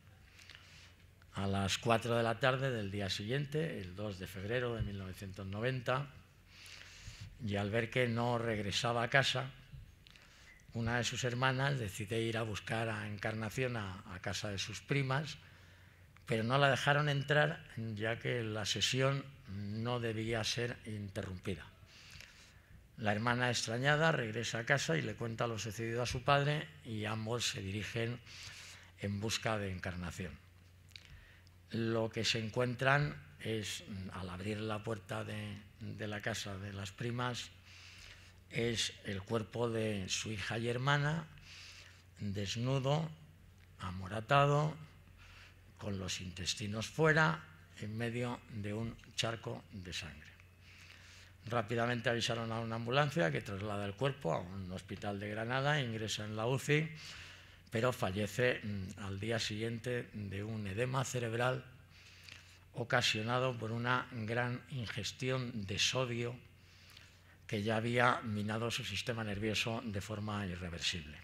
A las cuatro de la tarde del día siguiente, el dos de febrero de mil novecientos noventa, y al ver que no regresaba a casa, una de sus hermanas decide ir a buscar a Encarnación a, a casa de sus primas, pero no la dejaron entrar, ya que la sesión no debía ser interrumpida. La hermana, extrañada, regresa a casa y le cuenta lo sucedido a su padre, y ambos se dirigen en busca de Encarnación. Lo que se encuentran es, al abrir la puerta de, de la casa de las primas, es el cuerpo de su hija y hermana, desnudo, amoratado, con los intestinos fuera, en medio de un charco de sangre. Rápidamente avisaron a una ambulancia que traslada el cuerpo a un hospital de Granada, ingresa en la U C I, pero fallece al día siguiente de un edema cerebral ocasionado por una gran ingestión de sodio que ya había minado su sistema nervioso de forma irreversible.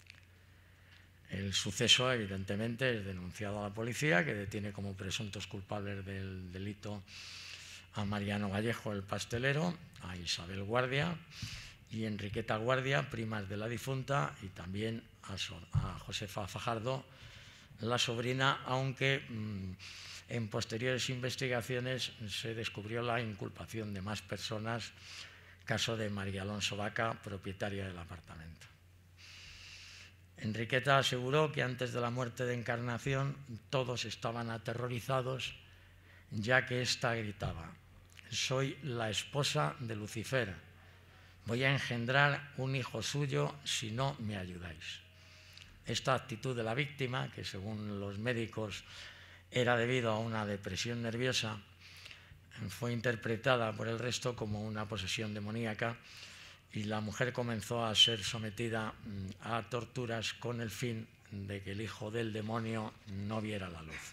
El suceso, evidentemente, es denunciado a la policía, que detiene como presuntos culpables del delito a Mariano Vallejo, el pastelero, a Isabel Guardia y Enriqueta Guardia, primas de la difunta, y también a, so a Josefa Fajardo, la sobrina, aunque mmm, en posteriores investigaciones se descubrió la inculpación de más personas, caso de María Alonso Vaca, propietaria del apartamento. Enriqueta aseguró que antes de la muerte de Encarnación todos estaban aterrorizados, ya que ésta gritaba: «Soy la esposa de Lucifer, voy a engendrar un hijo suyo si no me ayudáis». Esta actitud de la víctima, que según los médicos era debido a una depresión nerviosa, fue interpretada por el resto como una posesión demoníaca, y la mujer comenzó a ser sometida a torturas con el fin de que el hijo del demonio no viera la luz.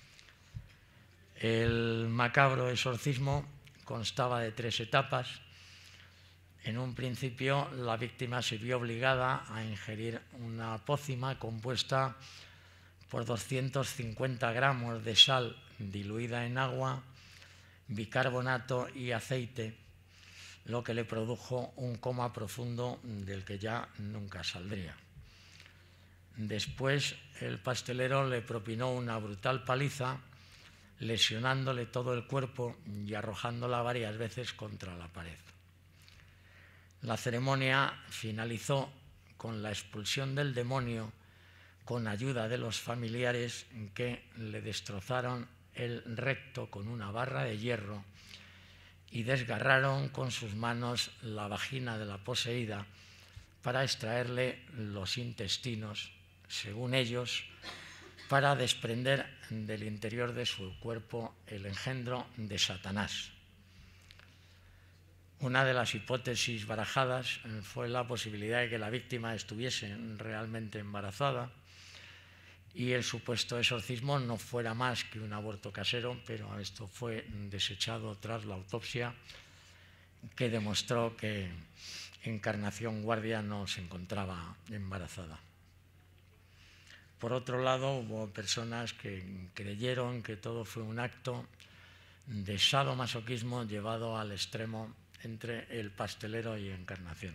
El macabro exorcismo constaba de tres etapas. En un principio, la víctima se vio obligada a ingerir una pócima compuesta por doscientos cincuenta gramos de sal diluida en agua, bicarbonato y aceite, lo que le produjo un coma profundo del que ya nunca saldría. Después, el pastelero le propinó una brutal paliza, lesionándole todo el cuerpo y arrojándola varias veces contra la pared. La ceremonia finalizó con la expulsión del demonio con ayuda de los familiares que le destrozaron el recto con una barra de hierro y desgarraron con sus manos la vagina de la poseída para extraerle los intestinos, según ellos, para desprender del interior de su cuerpo el engendro de Satanás. Una de las hipótesis barajadas fue la posibilidad de que la víctima estuviese realmente embarazada y el supuesto exorcismo no fuera más que un aborto casero, pero esto fue desechado tras la autopsia, que demostró que Encarnación Guardia no se encontraba embarazada. Por otro lado, hubo personas que creyeron que todo fue un acto de sadomasoquismo llevado al extremo entre el pastelero y Encarnación.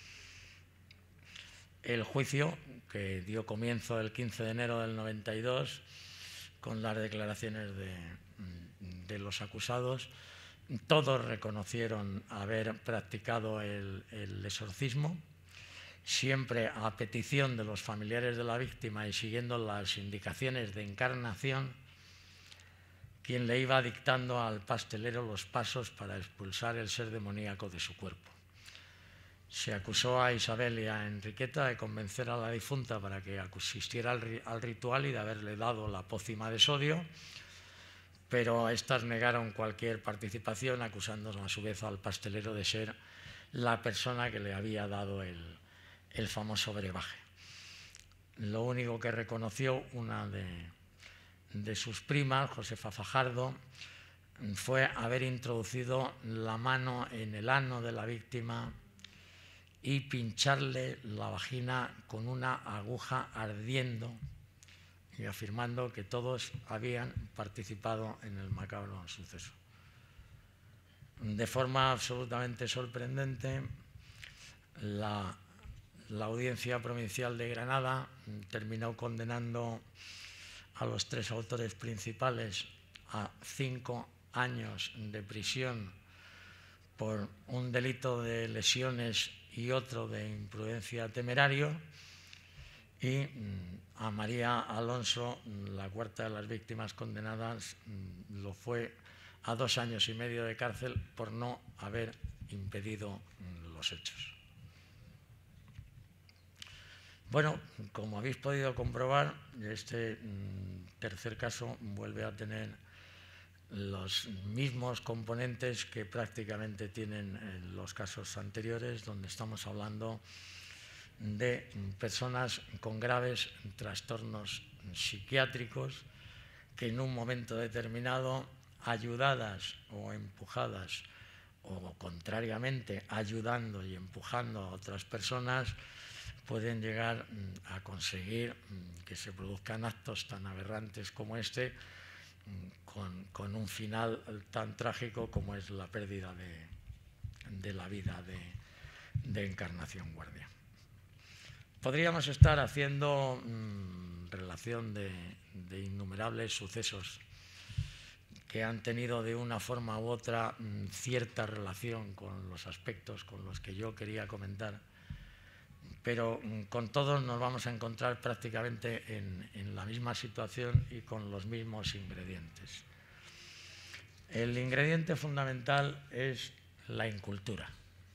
El juicio, que dio comienzo el quince de enero del noventa y dos, con las declaraciones de, de los acusados, todos reconocieron haber practicado el, el exorcismo, siempre a petición de los familiares de la víctima y siguiendo las indicaciones de Encarnación, quien le iba dictando al pastelero los pasos para expulsar el ser demoníaco de su cuerpo. Se acusó a Isabel y a Enriqueta de convencer a la difunta para que asistiera al, al ritual y de haberle dado la pócima de sodio, pero éstas negaron cualquier participación, acusando a su vez al pastelero de ser la persona que le había dado el, el famoso brebaje. Lo único que reconoció una de, de sus primas, Josefa Fajardo, fue haber introducido la mano en el ano de la víctima y pincharle la vagina con una aguja ardiendo, y afirmando que todos habían participado en el macabro suceso. De forma absolutamente sorprendente, la, la Audiencia Provincial de Granada terminó condenando a los tres autores principales a cinco años de prisión por un delito de lesiones y otro de imprudencia temerario, y a María Alonso, la cuarta de las víctimas condenadas, lo fue a dos años y medio de cárcel por no haber impedido los hechos. Bueno, como habéis podido comprobar, este tercer caso vuelve a tener los mismos componentes que prácticamente tienen los casos anteriores, donde estamos hablando de personas con graves trastornos psiquiátricos que en un momento determinado, ayudadas o empujadas, o contrariamente ayudando y empujando a otras personas, pueden llegar a conseguir que se produzcan actos tan aberrantes como este, con, con un final tan trágico como es la pérdida de, de la vida de, de Encarnación Guardia. Podríamos estar haciendo mmm, relación de, de innumerables sucesos que han tenido de una forma u otra mmm, cierta relación con los aspectos con los que yo quería comentar, pero mmm, con todos nos vamos a encontrar prácticamente en, en la misma situación y con los mismos ingredientes. El ingrediente fundamental es la incultura.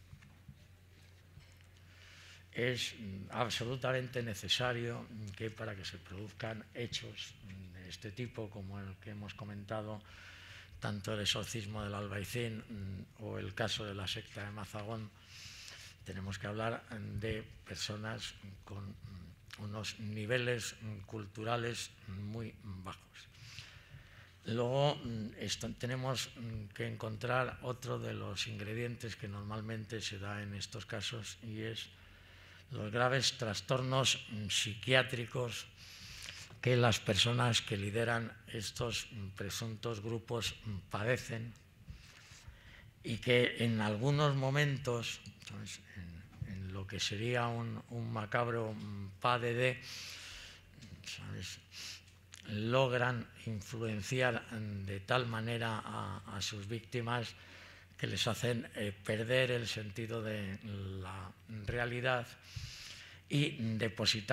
Es absolutamente necesario que para que se produzcan hechos de este tipo, como el que hemos comentado, tanto el exorcismo del Albaicín o el caso de la secta de Mazagón, tenemos que hablar de personas con unos niveles culturales muy bajos. Luego esto, tenemos que encontrar otro de los ingredientes que normalmente se da en estos casos, y es los graves trastornos psiquiátricos que las personas que lideran estos presuntos grupos padecen, y que en algunos momentos, ¿sabes?, en, en lo que sería un, un macabro P A D D, ¿sabes?, logran influenciar de tal manera a, a sus víctimas que les hacen eh, perder el sentido de la realidad y depositar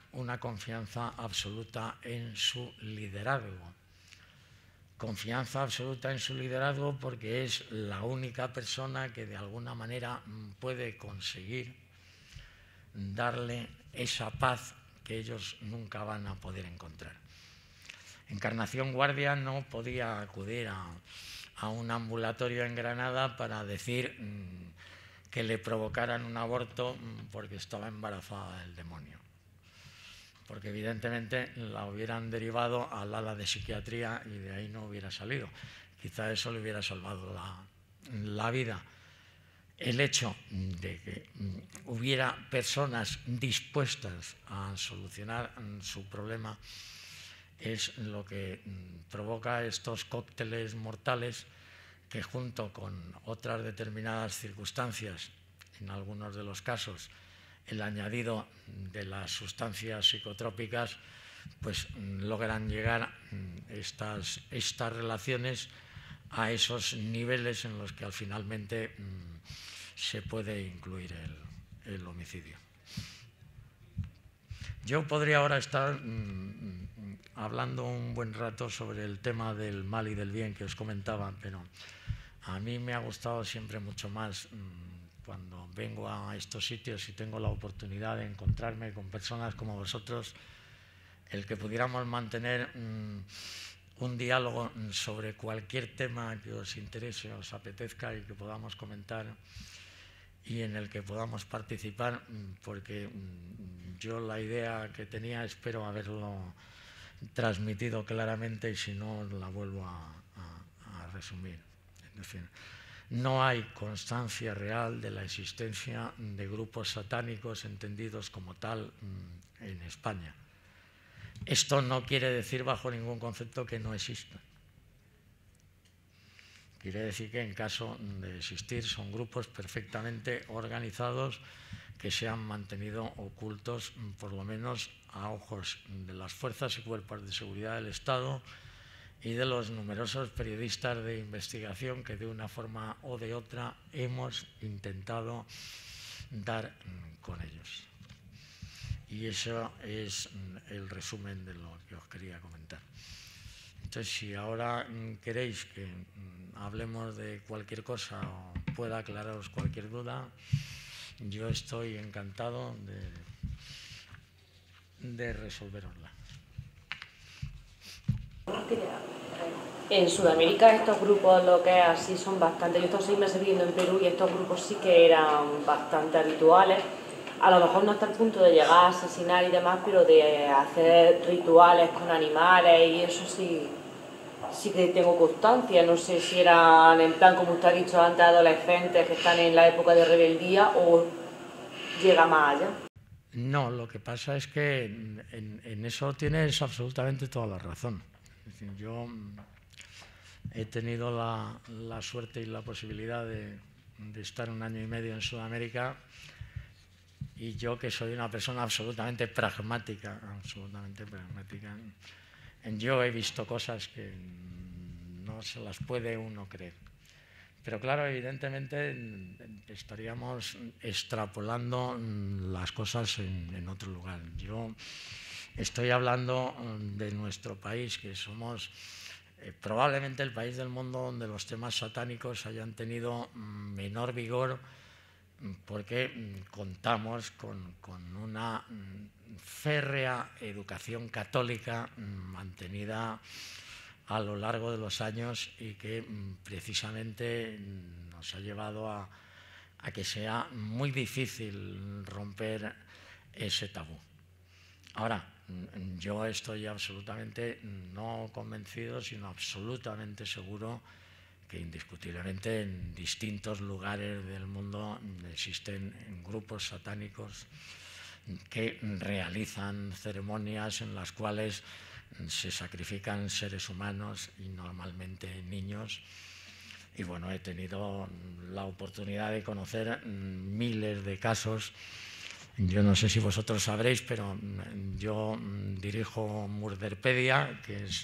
una confianza absoluta en su liderazgo. Confianza absoluta en su liderazgo porque es la única persona que de alguna manera puede conseguir darle esa paz que ellos nunca van a poder encontrar. Encarnación Guardia no podía acudir a, a un ambulatorio en Granada para decir mmm, que le provocaran un aborto porque estaba embarazada del demonio, porque evidentemente la hubieran derivado al ala de psiquiatría y de ahí no hubiera salido. Quizá eso le hubiera salvado la, la vida. El hecho de que hubiera personas dispuestas a solucionar su problema es lo que provoca estos cócteles mortales que, junto con otras determinadas circunstancias, en algunos de los casos el añadido de las sustancias psicotrópicas, pues logran llegar estas, estas relaciones a esos niveles en los que al finalmente se puede incluir el, el homicidio. Yo podría ahora estar mmm, hablando un buen rato sobre el tema del mal y del bien que os comentaba, pero a mí me ha gustado siempre mucho más mmm, cuando vengo a estos sitios y tengo la oportunidad de encontrarme con personas como vosotros, el que pudiéramos mantener mmm, un diálogo sobre cualquier tema que os interese, os apetezca y que podamos comentar y en el que podamos participar, porque yo la idea que tenía espero haberlo transmitido claramente y si no la vuelvo a, a, a resumir. Es decir, no hay constancia real de la existencia de grupos satánicos entendidos como tal en España. Esto no quiere decir bajo ningún concepto que no existan. Quiere decir que en caso de existir son grupos perfectamente organizados que se han mantenido ocultos, por lo menos a ojos de las fuerzas y cuerpos de seguridad del Estado y de los numerosos periodistas de investigación que de una forma o de otra hemos intentado dar con ellos. Y eso es el resumen de lo que os quería comentar. Entonces, si ahora queréis que hablemos de cualquier cosa o pueda aclararos cualquier duda, yo estoy encantado de, de resolverosla. En Sudamérica estos grupos, lo que es así, son bastante... Yo he estado seis meses viviendo en Perú y estos grupos sí que eran bastante habituales. A lo mejor no hasta el punto de llegar a asesinar y demás, pero de hacer rituales con animales y eso sí, sí que tengo constancia. No sé si eran en plan, como usted ha dicho antes, adolescentes que están en la época de rebeldía o llega más allá. No, lo que pasa es que en, en eso tienes absolutamente toda la razón. Es decir, yo he tenido la, la suerte y la posibilidad de, de estar un año y medio en Sudamérica. Y yo, que soy una persona absolutamente pragmática, absolutamente pragmática, yo he visto cosas que no se las puede uno creer. Pero claro, evidentemente estaríamos extrapolando las cosas en, en otro lugar. Yo estoy hablando de nuestro país, que somos eh, probablemente el país del mundo donde los temas satánicos hayan tenido menor vigor, porque contamos con, con una férrea educación católica mantenida a lo largo de los años y que precisamente nos ha llevado a, a que sea muy difícil romper ese tabú. Ahora, yo estoy absolutamente no convencido, sino absolutamente seguro que indiscutiblemente en distintos lugares del mundo existen grupos satánicos que realizan ceremonias en las cuales se sacrifican seres humanos y normalmente niños. Y bueno, he tenido la oportunidad de conocer miles de casos. Yo no sé si vosotros sabréis, pero yo dirijo Murderpedia, que es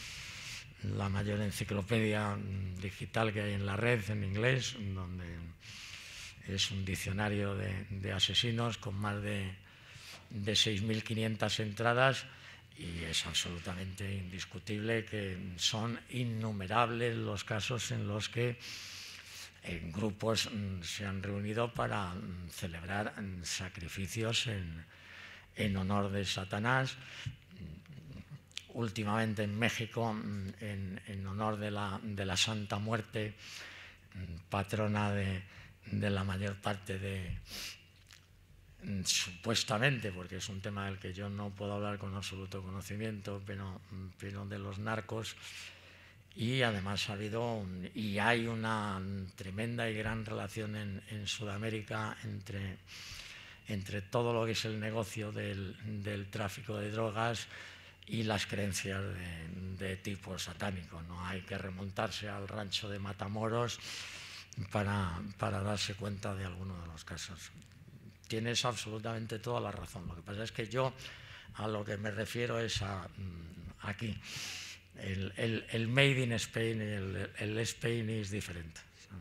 la mayor enciclopedia digital que hay en la red en inglés, donde es un diccionario de, de asesinos con más de, de seis mil quinientas entradas, y es absolutamente indiscutible que son innumerables los casos en los que en grupos se han reunido para celebrar sacrificios en, en honor de Satanás. Últimamente en México, en, en honor de la, de la Santa Muerte, patrona de, de la mayor parte de, supuestamente, porque es un tema del que yo no puedo hablar con absoluto conocimiento, pero, pero de los narcos. Y además ha habido y hay una tremenda y gran relación en, en Sudamérica entre, entre todo lo que es el negocio del, del tráfico de drogas y las creencias de, de tipo satánico. No hay que remontarse al rancho de Matamoros para, para darse cuenta de alguno de los casos. Tienes absolutamente toda la razón. Lo que pasa es que yo a lo que me refiero es a aquí. El, el, el made in Spain y el, el Spain es diferente.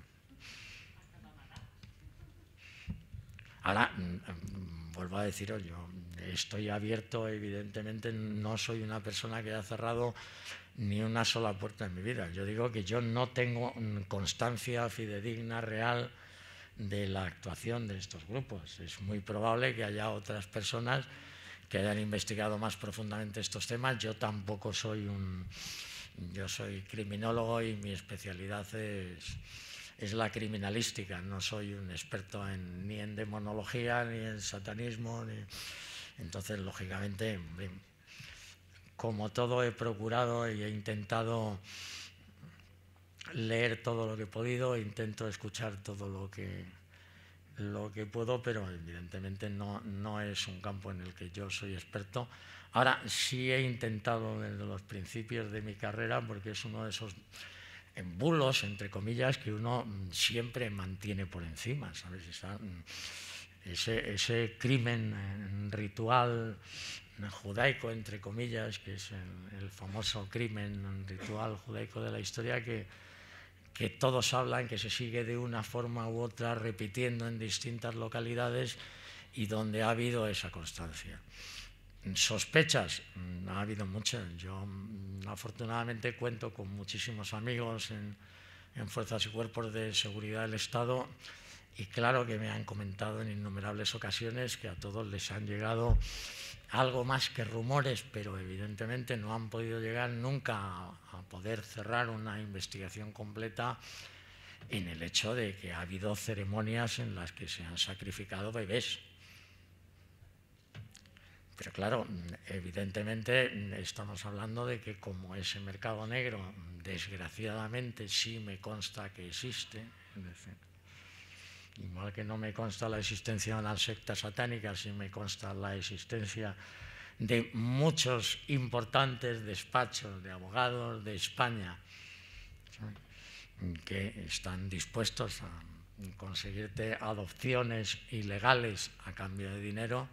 Ahora, vuelvo a deciros, yo estoy abierto, evidentemente no soy una persona que haya cerrado ni una sola puerta en mi vida. Yo digo que yo no tengo constancia fidedigna, real, de la actuación de estos grupos. Es muy probable que haya otras personas que hayan investigado más profundamente estos temas. Yo tampoco soy un... Yo soy criminólogo y mi especialidad es, es la criminalística. No soy un experto en, ni en demonología, ni en satanismo. Ni... Entonces, lógicamente, como todo, he procurado y he intentado leer todo lo que he podido, intento escuchar todo lo que... lo que puedo, pero evidentemente no, no es un campo en el que yo soy experto. Ahora sí he intentado desde los principios de mi carrera, porque es uno de esos bulos, entre comillas, que uno siempre mantiene por encima, ¿sabes? Esa, ese, ese crimen ritual judaico, entre comillas, que es el, el famoso crimen ritual judaico de la historia, que que todos hablan, que se sigue de una forma u otra, repitiendo en distintas localidades y donde ha habido esa constancia. Sospechas, ha habido muchas. Yo afortunadamente cuento con muchísimos amigos en, en fuerzas y cuerpos de seguridad del Estado, y claro que me han comentado en innumerables ocasiones que a todos les han llegado algo más que rumores, pero evidentemente no han podido llegar nunca a, a poder cerrar una investigación completa en el hecho de que ha habido ceremonias en las que se han sacrificado bebés. Pero claro, evidentemente estamos hablando de que como ese mercado negro, desgraciadamente sí me consta que existe, es decir, igual que no me consta la existencia de una secta satánica, sí me consta la existencia de muchos importantes despachos de abogados de España, ¿sí?, que están dispuestos a conseguirte adopciones ilegales a cambio de dinero.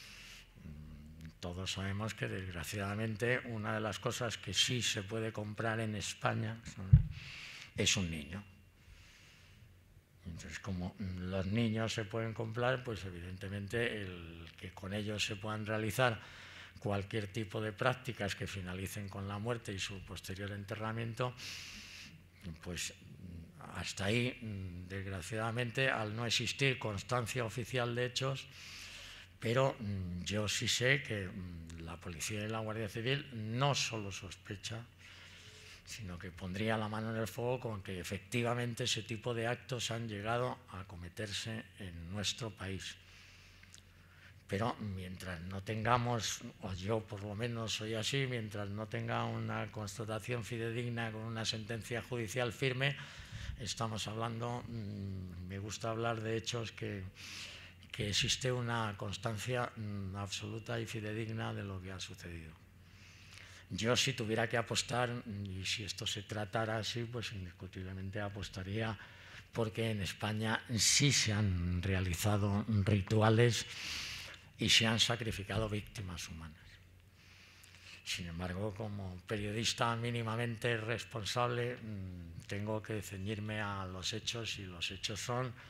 Todos sabemos que desgraciadamente una de las cosas que sí se puede comprar en España, ¿sí?, es un niño. Entonces, como los niños se pueden comprar, pues evidentemente el que con ellos se puedan realizar cualquier tipo de prácticas que finalicen con la muerte y su posterior enterramiento, pues hasta ahí, desgraciadamente, al no existir constancia oficial de hechos, pero yo sí sé que la policía y la Guardia Civil no solo sospecha, sino que pondría la mano en el fuego con que efectivamente ese tipo de actos han llegado a cometerse en nuestro país. Pero mientras no tengamos, o yo por lo menos soy así, mientras no tenga una constatación fidedigna con una sentencia judicial firme, estamos hablando, me gusta hablar de hechos que, que existe una constancia absoluta y fidedigna de lo que ha sucedido. Yo, si tuviera que apostar, y si esto se tratara así, pues indiscutiblemente apostaría porque en España sí se han realizado rituales y se han sacrificado víctimas humanas. Sin embargo, como periodista mínimamente responsable, tengo que ceñirme a los hechos, y los hechos son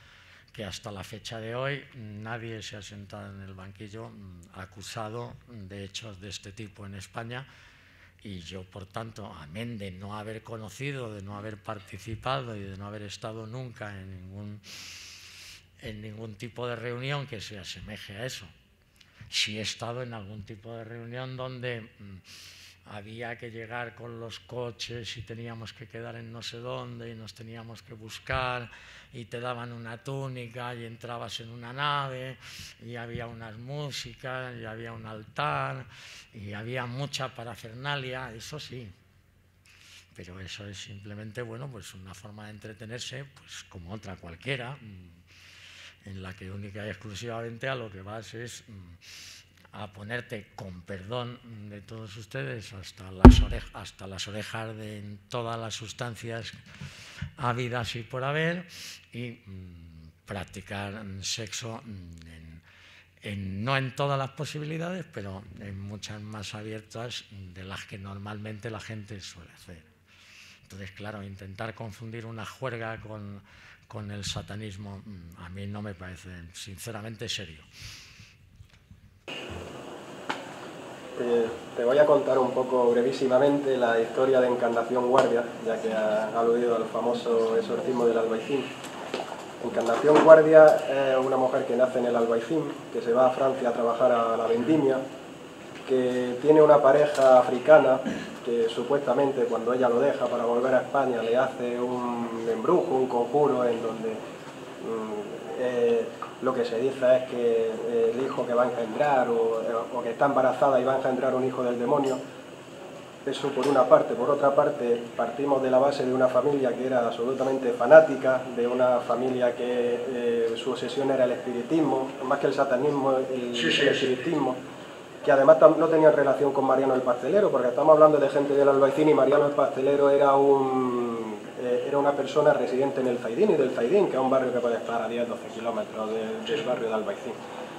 que hasta la fecha de hoy nadie se ha sentado en el banquillo acusado de hechos de este tipo en España. Y yo, por tanto, amén de no haber conocido, de no haber participado y de no haber estado nunca en ningún, en ningún tipo de reunión que se asemeje a eso, sí he estado en algún tipo de reunión donde mmm, había que llegar con los coches y teníamos que quedar en no sé dónde y nos teníamos que buscar y te daban una túnica y entrabas en una nave y había unas músicas y había un altar y había mucha parafernalia, eso sí. Pero eso es simplemente, bueno, pues una forma de entretenerse, pues como otra cualquiera, en la que única y exclusivamente a lo que vas es a ponerte, con perdón de todos ustedes, hasta las, orejas, hasta las orejas de todas las sustancias habidas y por haber, y mmm, practicar sexo en, en, no en todas las posibilidades, pero en muchas más abiertas de las que normalmente la gente suele hacer. Entonces, claro, intentar confundir una juerga con, con el satanismo a mí no me parece sinceramente serio. Eh, te voy a contar un poco brevísimamente la historia de Encarnación Guardia, ya que ha aludido al famoso exorcismo del Albaicín. Encarnación Guardia es una mujer que nace en el Albaicín, que se va a Francia a trabajar a la vendimia, que tiene una pareja africana que supuestamente cuando ella lo deja para volver a España le hace un embrujo, un conjuro en donde mmm, eh, lo que se dice es que el hijo que va a engendrar o, o que está embarazada y va a engendrar un hijo del demonio. Eso por una parte. Por otra parte, partimos de la base de una familia que era absolutamente fanática, de una familia que eh, su obsesión era el espiritismo, más que el satanismo, el, sí, sí, el espiritismo, que además no tenían relación con Mariano el Pastelero, porque estamos hablando de gente del Albaicín y Mariano el Pastelero era un... era una persona residente en el Zaidín y del Zaidín, que es un barrio que puede estar a diez a doce kilómetros de, del barrio de Albaicín.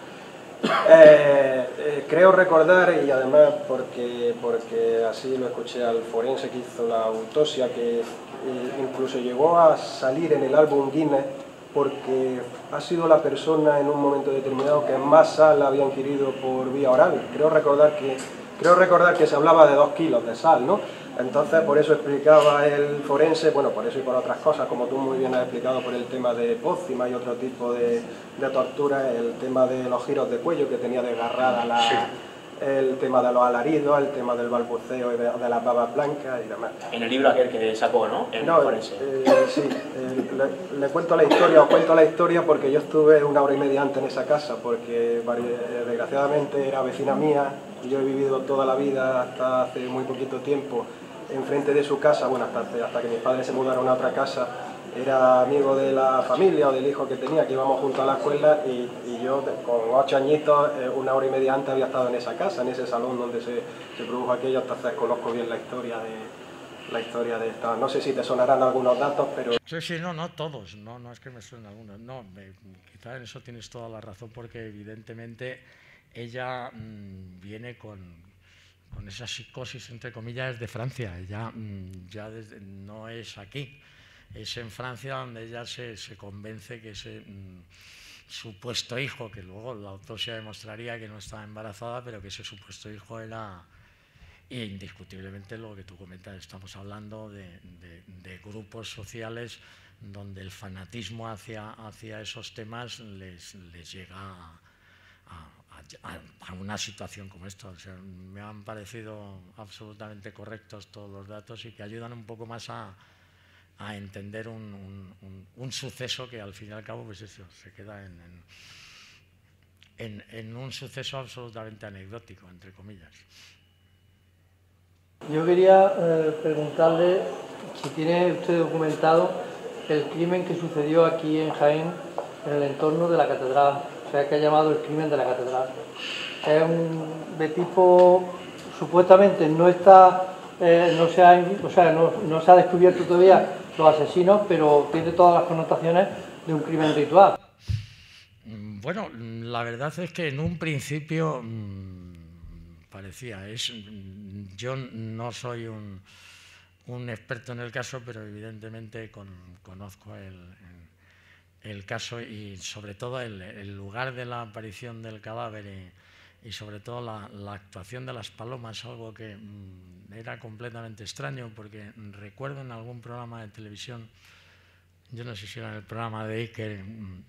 Eh, eh, creo recordar, y además porque, porque así lo escuché al forense que hizo la autopsia, que eh, incluso llegó a salir en el álbum Guinness porque ha sido la persona en un momento determinado que más sal había ingerido por vía oral. Creo recordar que, creo recordar que se hablaba de dos kilos de sal, ¿no? Entonces, por eso explicaba el forense, bueno, por eso y por otras cosas, como tú muy bien has explicado, por el tema de pócima y otro tipo de, de tortura, el tema de los giros de cuello que tenía desgarrada la... Sí. El tema de los alaridos, el tema del balbuceo y de, de las babas blancas y demás. En el libro aquel que sacó, ¿no? El no, forense. Eh, sí, eh, le, le cuento la historia, os cuento la historia porque yo estuve una hora y media antes en esa casa, porque eh, desgraciadamente era vecina mía y yo he vivido toda la vida hasta hace muy poquito tiempo enfrente de su casa, bueno, hasta, hasta que mis padres se mudaron a otra casa. Era amigo de la familia o del hijo que tenía, que íbamos juntos a la escuela y, y yo con ocho añitos, eh, una hora y media antes había estado en esa casa, en ese salón donde se, se produjo aquello, entonces conozco bien la historia de la historia de esta. No sé si te sonarán algunos datos, pero... Sí, sí, no, no todos, no, no es que me suenen algunos, no, me, quizá en eso tienes toda la razón porque evidentemente ella mmm, viene con... con esa psicosis, entre comillas, de Francia, ella mmm, ya desde, no es aquí. Es en Francia donde ella se, se convence que ese mmm, supuesto hijo, que luego la autopsia demostraría que no estaba embarazada, pero que ese supuesto hijo era e indiscutiblemente lo que tú comentas. Estamos hablando de, de, de grupos sociales donde el fanatismo hacia, hacia esos temas les, les llega a, a, a, a una situación como esta. O sea, me han parecido absolutamente correctos todos los datos y que ayudan un poco más a a entender un, un, un, un suceso que al fin y al cabo pues eso, se queda en, en, en, en un suceso absolutamente anecdótico, entre comillas. Yo quería eh, preguntarle si tiene usted documentado el crimen que sucedió aquí en Jaén, en el entorno de la catedral, o sea, que ha llamado el crimen de la catedral. Es un de tipo, supuestamente no está, eh, no se ha, o sea, no, no se ha descubierto todavía los asesinos, pero tiene todas las connotaciones de un crimen ritual. Bueno, la verdad es que en un principio mmm, parecía, es, yo no soy un, un experto en el caso, pero evidentemente con, conozco el, el caso y sobre todo el, el lugar de la aparición del cadáver y, y sobre todo la, la actuación de las palomas, algo que mmm, era completamente extraño, porque recuerdo en algún programa de televisión, yo no sé si era en el programa de Iker, mmm,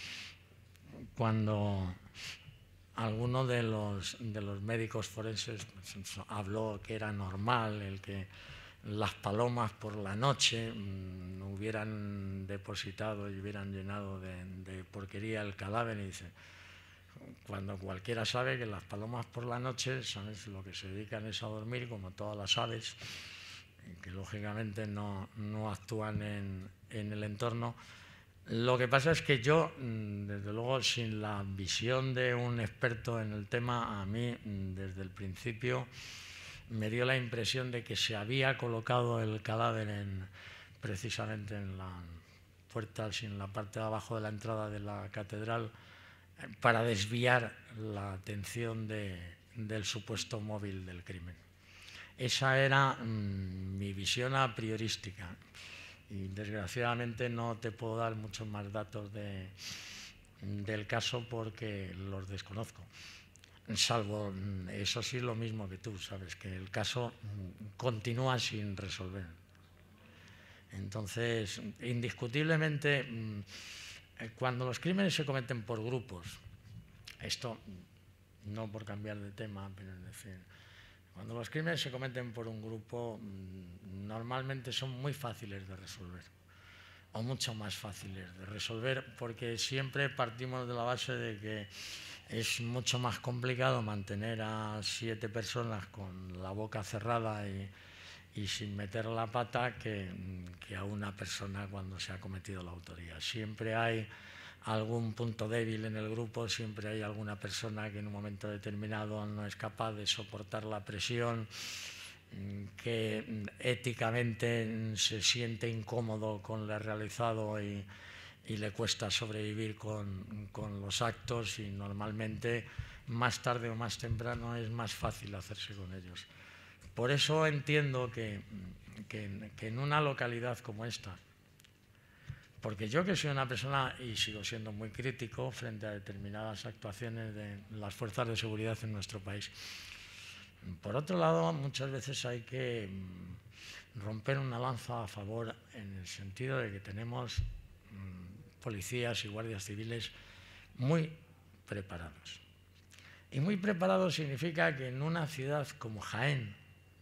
cuando alguno de los, de los médicos forenses pues, habló que era normal el que las palomas por la noche mmm, hubieran depositado y hubieran llenado de, de porquería el cadáver, y dice, cuando cualquiera sabe que las palomas por la noche, ¿sabes?, lo que se dedican es a dormir, como todas las aves, que lógicamente no, no actúan en, en el entorno. Lo que pasa es que yo, desde luego, sin la visión de un experto en el tema, a mí, desde el principio, me dio la impresión de que se había colocado el cadáver en, precisamente en la puerta, en la parte de abajo de la entrada de la catedral, para desviar la atención de, del supuesto móvil del crimen. Esa era mmm, mi visión a priorística. Y desgraciadamente no te puedo dar muchos más datos de, del caso porque los desconozco. Salvo, eso sí, lo mismo que tú, sabes, que el caso continúa sin resolver. Entonces, indiscutiblemente, cuando los crímenes se cometen por grupos, esto no por cambiar de tema, pero es decir, cuando los crímenes se cometen por un grupo, normalmente son muy fáciles de resolver, o mucho más fáciles de resolver, porque siempre partimos de la base de que es mucho más complicado mantener a siete personas con la boca cerrada y, y sin meter la pata que, que a una persona cuando se ha cometido la autoría. Siempre hay algún punto débil en el grupo, siempre hay alguna persona que en un momento determinado no es capaz de soportar la presión, que éticamente se siente incómodo con lo realizado y, y le cuesta sobrevivir con, con los actos, y normalmente más tarde o más temprano es más fácil hacerse con ellos. Por eso entiendo que, que, que en una localidad como esta, porque yo que soy una persona y sigo siendo muy crítico frente a determinadas actuaciones de las fuerzas de seguridad en nuestro país, por otro lado, muchas veces hay que romper una lanza a favor en el sentido de que tenemos policías y guardias civiles muy preparados. Y muy preparados significa que en una ciudad como Jaén,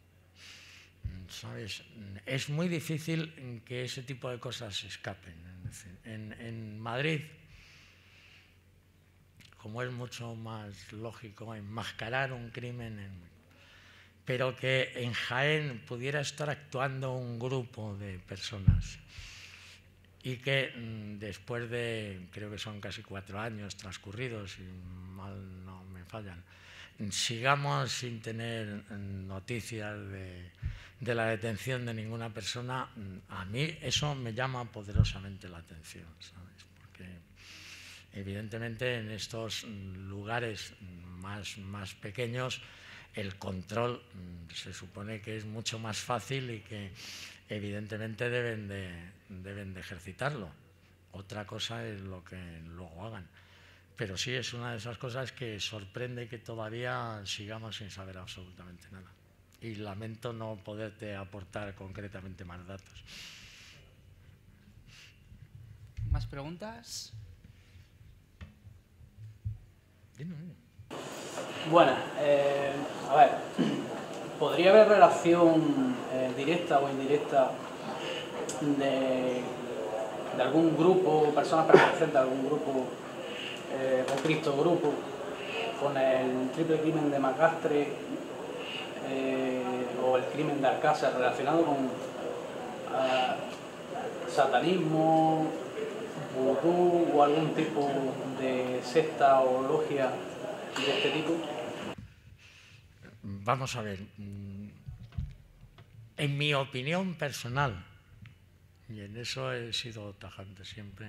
¿sabes?, es muy difícil que ese tipo de cosas se escapen. En, en Madrid, como es mucho más lógico enmascarar un crimen, en, pero que en Jaén pudiera estar actuando un grupo de personas y que después de, creo que son casi cuatro años transcurridos, si mal no me fallan, sigamos sin tener noticias de, de la detención de ninguna persona, a mí eso me llama poderosamente la atención, ¿sabes? Porque evidentemente en estos lugares más, más pequeños el control se supone que es mucho más fácil y que evidentemente deben de, deben de ejercitarlo. Otra cosa es lo que luego hagan. Pero sí es una de esas cosas que sorprende que todavía sigamos sin saber absolutamente nada. Y lamento no poderte aportar concretamente más datos. ¿Más preguntas? Dime, dime. Bueno, eh, a ver, ¿podría haber relación eh, directa o indirecta de, de algún grupo, personas pertenecientes a algún grupo, eh, o criptogrupo, con el triple crimen de Macastre eh, o el crimen de Alcázar relacionado con eh, satanismo, vudú o algún tipo de secta o logia de este tipo? Vamos a ver, en mi opinión personal, y en eso he sido tajante siempre,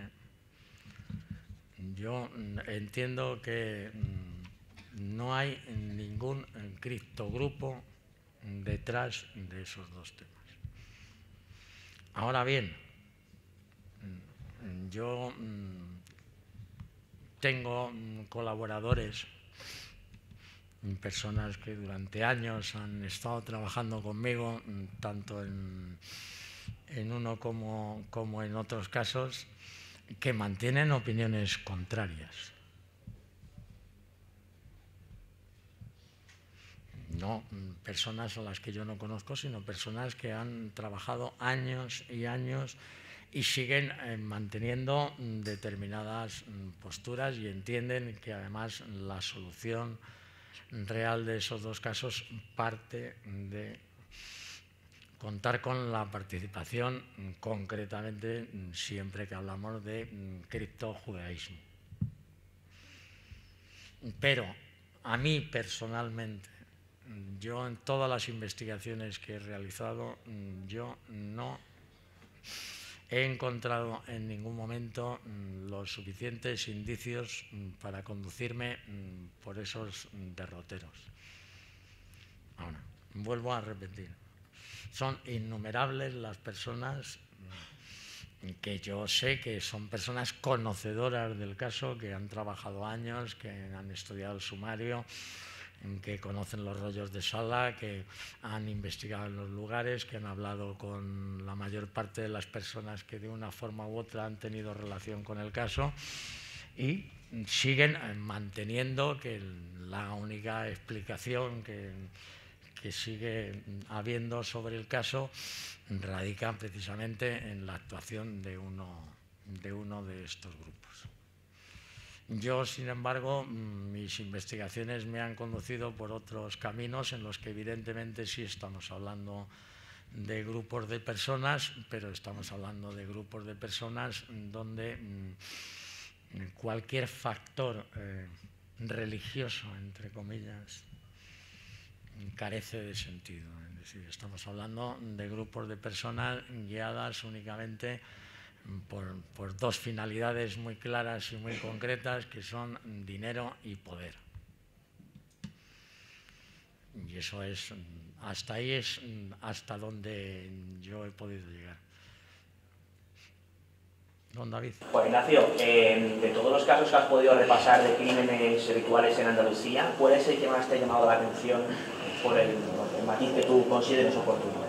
yo entiendo que no hay ningún criptogrupo detrás de esos dos temas. Ahora bien, yo mmm, tengo mmm, colaboradores, personas que durante años han estado trabajando conmigo, mmm, tanto en, en uno como, como en otros casos, que mantienen opiniones contrarias. No personas a las que yo no conozco, sino personas que han trabajado años y años y siguen eh, manteniendo determinadas posturas y entienden que además la solución real de esos dos casos parte de contar con la participación, concretamente siempre que hablamos de criptojudaísmo. Pero a mí personalmente, yo en todas las investigaciones que he realizado, yo no he encontrado en ningún momento los suficientes indicios para conducirme por esos derroteros. Ahora, vuelvo a repetir, son innumerables las personas que yo sé que son personas conocedoras del caso, que han trabajado años, que han estudiado el sumario, que conocen los rollos de sala, que han investigado en los lugares, que han hablado con la mayor parte de las personas que de una forma u otra han tenido relación con el caso y siguen manteniendo que la única explicación que, que sigue habiendo sobre el caso radica precisamente en la actuación de uno de, uno de estos grupos. Yo, sin embargo, mis investigaciones me han conducido por otros caminos en los que evidentemente sí estamos hablando de grupos de personas, pero estamos hablando de grupos de personas donde cualquier factor eh, religioso, entre comillas, carece de sentido. Es decir, estamos hablando de grupos de personas guiadas únicamente Por, por dos finalidades muy claras y muy concretas, que son dinero y poder. Y eso es, hasta ahí es hasta donde yo he podido llegar. Don David. Pues Ignacio, eh, de todos los casos que has podido repasar de crímenes rituales en Andalucía, ¿cuál es el que más te ha llamado la atención por el, el matiz que tú consideres oportuno?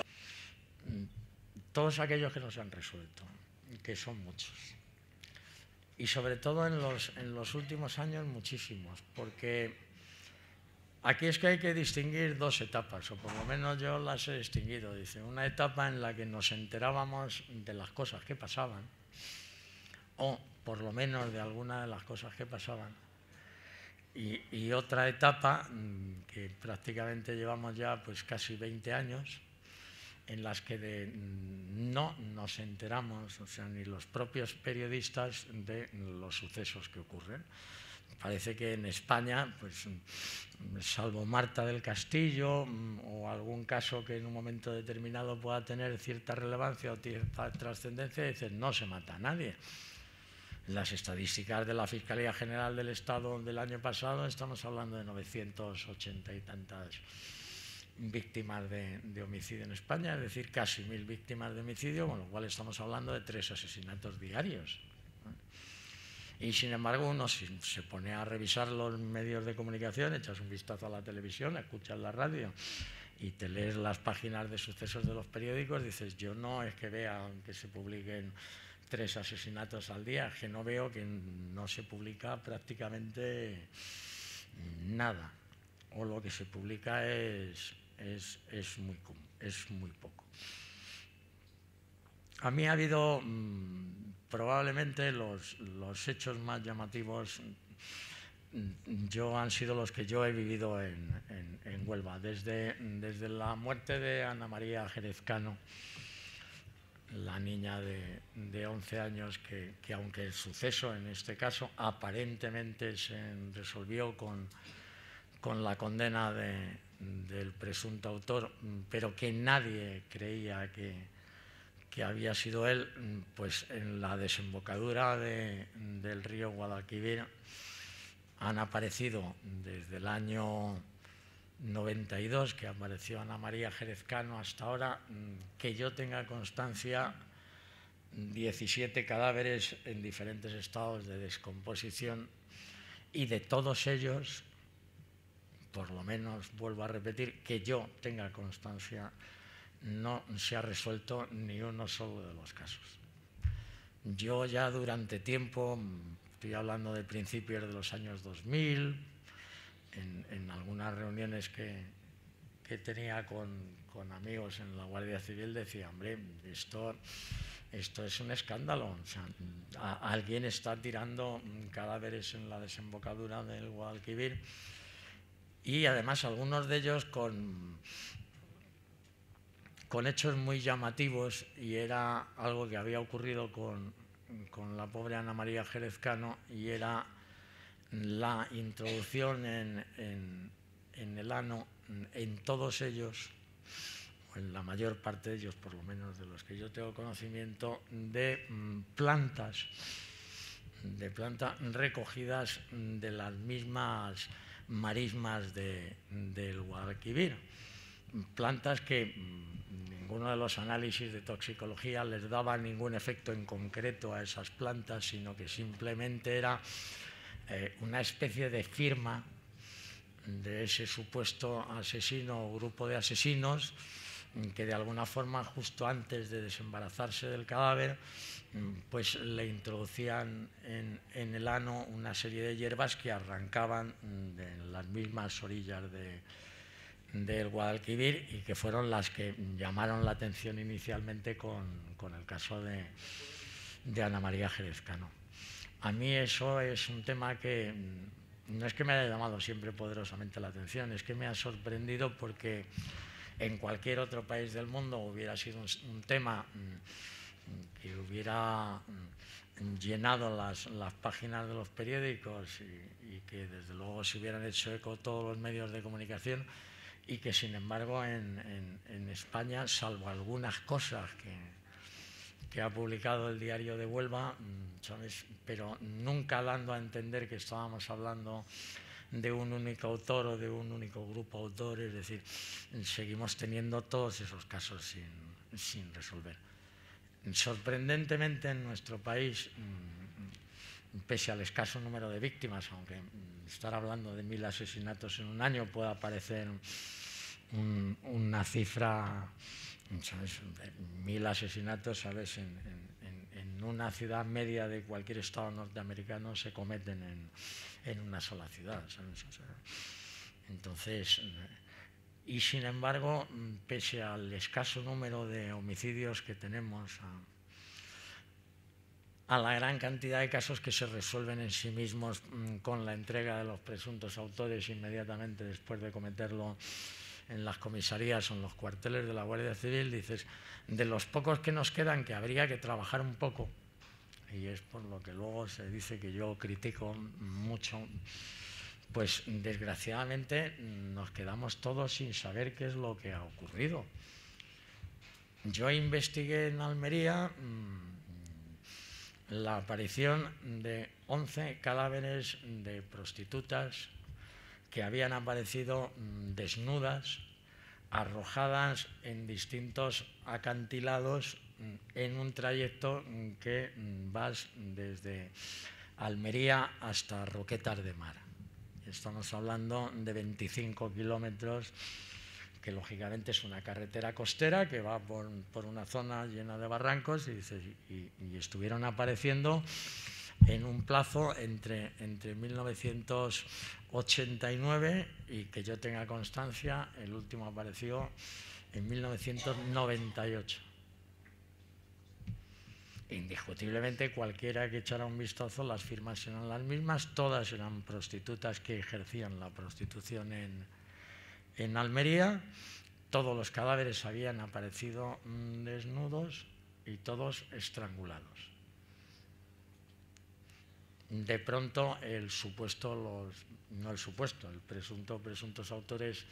Todos aquellos que no se han resuelto, que son muchos. Y sobre todo en los, en los últimos años muchísimos, porque aquí es que hay que distinguir dos etapas, o por lo menos yo las he distinguido. Dice, una etapa en la que nos enterábamos de las cosas que pasaban, o por lo menos de alguna de las cosas que pasaban, y, y otra etapa que prácticamente llevamos ya pues casi veinte años, en las que de, no nos enteramos, o sea, ni los propios periodistas, de los sucesos que ocurren. Parece que en España, pues, salvo Marta del Castillo o algún caso que en un momento determinado pueda tener cierta relevancia o cierta trascendencia, dicen, no se mata a nadie. Las estadísticas de la Fiscalía General del Estado del año pasado, estamos hablando de novecientas ochenta y tantas víctimas de, de homicidio en España, es decir, casi mil víctimas de homicidio, con lo cual estamos hablando de tres asesinatos diarios. Y sin embargo uno si se pone a revisar los medios de comunicación, echas un vistazo a la televisión, escuchas la radio y te lees las páginas de sucesos de los periódicos, dices, yo no es que vea que se publiquen tres asesinatos al día, es que no veo que no se publica prácticamente nada, o lo que se publica es Es, es, muy, es muy poco. A mí ha habido mmm, probablemente los, los hechos más llamativos, mmm, yo han sido los que yo he vivido en, en, en Huelva, desde, desde la muerte de Ana María Jerez Cano, la niña de, de once años, que, que aunque el suceso en este caso aparentemente se resolvió con, con la condena de del presunto autor, pero que nadie creía que, que había sido él, pues en la desembocadura de, del río Guadalquivir han aparecido desde el año noventa y dos, que apareció Ana María Jerez Cano, hasta ahora, que yo tenga constancia, diecisiete cadáveres en diferentes estados de descomposición y de todos ellos, por lo menos, vuelvo a repetir, que yo tenga constancia, no se ha resuelto ni uno solo de los casos. Yo ya durante tiempo, estoy hablando de principios de los años dos mil, en, en algunas reuniones que, que tenía con, con amigos en la Guardia Civil, decía, hombre, esto, esto es un escándalo. O sea, a, alguien está tirando cadáveres en la desembocadura del Guadalquivir, y además algunos de ellos con, con hechos muy llamativos, y era algo que había ocurrido con, con la pobre Ana María Jerez Cano, y era la introducción en, en, en el ano, en todos ellos, o en la mayor parte de ellos, por lo menos de los que yo tengo conocimiento, de plantas, de plantas recogidas de las mismas marismas de, del Guadalquivir, plantas que ninguno de los análisis de toxicología les daba ningún efecto en concreto a esas plantas, sino que simplemente era eh, una especie de firma de ese supuesto asesino o grupo de asesinos, que de alguna forma, justo antes de desembarazarse del cadáver, pues le introducían en, en el ano una serie de hierbas que arrancaban de las mismas orillas de, del Guadalquivir, y que fueron las que llamaron la atención inicialmente con, con el caso de, de Ana María Jerez Cano. A mí eso es un tema que no es que me haya llamado siempre poderosamente la atención, es que me ha sorprendido, porque en cualquier otro país del mundo hubiera sido un, un tema que hubiera llenado las, las páginas de los periódicos, y, y que desde luego se hubieran hecho eco todos los medios de comunicación, y que sin embargo en, en, en España, salvo algunas cosas que, que ha publicado el Diario de Huelva, ¿sabes?, pero nunca dando a entender que estábamos hablando de un único autor o de un único grupo de autores, es decir, seguimos teniendo todos esos casos sin, sin resolver. Sorprendentemente, en nuestro país, pese al escaso número de víctimas, aunque estar hablando de mil asesinatos en un año pueda parecer un, una cifra, ¿sabes?, mil asesinatos, ¿sabes?, en, en, en una ciudad media de cualquier estado norteamericano se cometen en, en una sola ciudad, ¿sabes? O sea, entonces, y sin embargo, pese al escaso número de homicidios que tenemos, a, a la gran cantidad de casos que se resuelven en sí mismos con la entrega de los presuntos autores inmediatamente después de cometerlo en las comisarías o en los cuarteles de la Guardia Civil, dices, de los pocos que nos quedan, que habría que trabajar un poco, y es por lo que luego se dice que yo critico mucho, pues desgraciadamente nos quedamos todos sin saber qué es lo que ha ocurrido. Yo investigué en Almería mmm, la aparición de once cadáveres de prostitutas que habían aparecido mmm, desnudas, arrojadas en distintos acantilados mmm, en un trayecto mmm, que mmm, vas desde Almería hasta Roquetas de Mar. Estamos hablando de veinticinco kilómetros, que lógicamente es una carretera costera que va por, por una zona llena de barrancos, y, y, y estuvieron apareciendo en un plazo entre, entre mil novecientos ochenta y nueve y que yo tenga constancia, el último apareció en mil novecientos noventa y ocho. Indiscutiblemente, cualquiera que echara un vistazo, las firmas eran las mismas, todas eran prostitutas que ejercían la prostitución en, en Almería, todos los cadáveres habían aparecido mmm, desnudos y todos estrangulados. De pronto, el supuesto, los, no el supuesto, el presunto, presuntos autores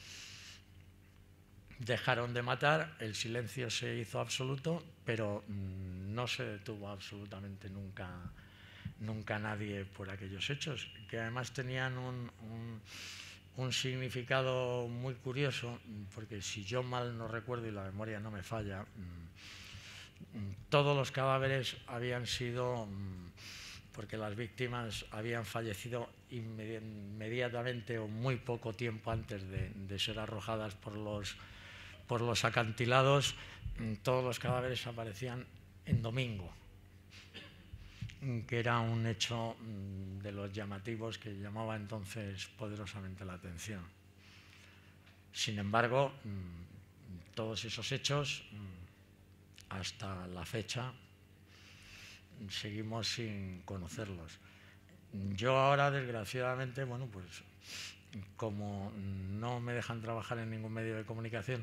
dejaron de matar, el silencio se hizo absoluto, pero no se detuvo absolutamente nunca, nunca nadie por aquellos hechos, que además tenían un, un, un significado muy curioso, porque si yo mal no recuerdo y la memoria no me falla, todos los cadáveres habían sido, porque las víctimas habían fallecido inmediatamente o muy poco tiempo antes de, de ser arrojadas por los, por los acantilados, todos los cadáveres aparecían en domingo, que era un hecho de los llamativos que llamaba entonces poderosamente la atención. Sin embargo, todos esos hechos, hasta la fecha, seguimos sin conocerlos. Yo ahora, desgraciadamente, bueno, pues como no me dejan trabajar en ningún medio de comunicación,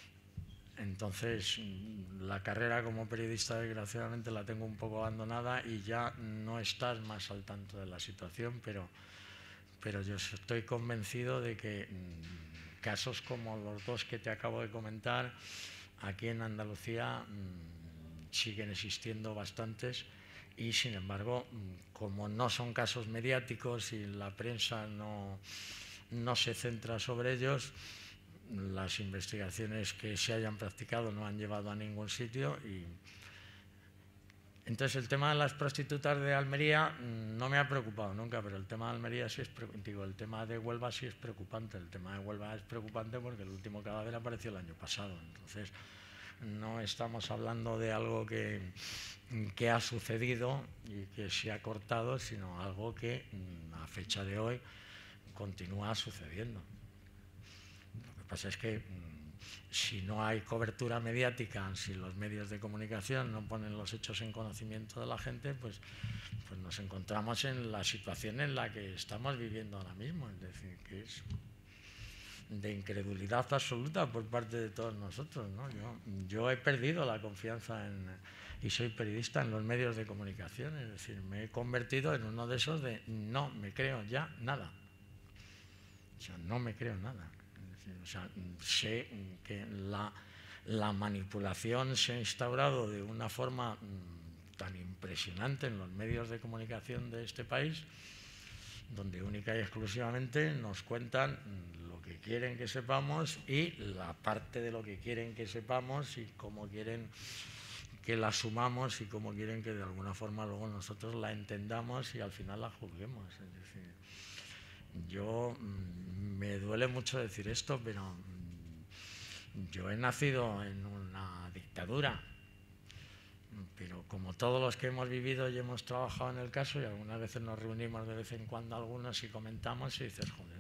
entonces la carrera como periodista, desgraciadamente, la tengo un poco abandonada y ya no estás más al tanto de la situación, pero, pero yo estoy convencido de que casos como los dos que te acabo de comentar, aquí en Andalucía mmm, siguen existiendo bastantes y, sin embargo, como no son casos mediáticos y la prensa no, no se centra sobre ellos, las investigaciones que se hayan practicado no han llevado a ningún sitio. Y entonces el tema de las prostitutas de Almería no me ha preocupado nunca, pero el tema de Almería sí es digo, el tema de Huelva sí es preocupante. El tema de Huelva es preocupante porque el último cadáver apareció el año pasado. Entonces no estamos hablando de algo que, que ha sucedido y que se ha cortado, sino algo que a fecha de hoy continúa sucediendo. Lo que pasa es que si no hay cobertura mediática, si los medios de comunicación no ponen los hechos en conocimiento de la gente, pues, pues nos encontramos en la situación en la que estamos viviendo ahora mismo, es decir, que es de incredulidad absoluta por parte de todos nosotros, ¿no? Yo, yo he perdido la confianza en, y soy periodista en los medios de comunicación, es decir, me he convertido en uno de esos de no me creo ya nada, o sea, no me creo nada. O sea, sé que la, la manipulación se ha instaurado de una forma mmm, tan impresionante en los medios de comunicación de este país, donde única y exclusivamente nos cuentan lo que quieren que sepamos y la parte de lo que quieren que sepamos y cómo quieren que la asumamos y cómo quieren que de alguna forma luego nosotros la entendamos y al final la juzguemos. Es decir, yo mmm, me duele mucho decir esto, pero mmm, yo he nacido en una dictadura, pero como todos los que hemos vivido y hemos trabajado en el caso, y algunas veces nos reunimos de vez en cuando algunos y comentamos y dices, joder,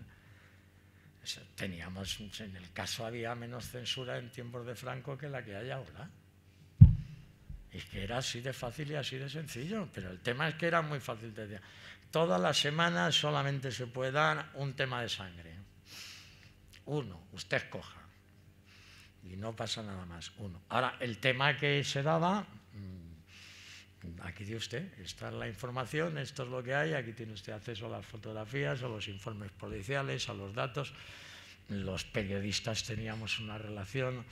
teníamos, en el caso había menos censura en tiempos de Franco que la que hay ahora. Es que era así de fácil y así de sencillo, pero el tema es que era muy fácil. Te decía, todas las semanas solamente se puede dar un tema de sangre. Uno, usted escoja. Y no pasa nada más, uno. Ahora, el tema que se daba, aquí tiene usted, esta es la información, esto es lo que hay, aquí tiene usted acceso a las fotografías, a los informes policiales, a los datos. Los periodistas teníamos una relación,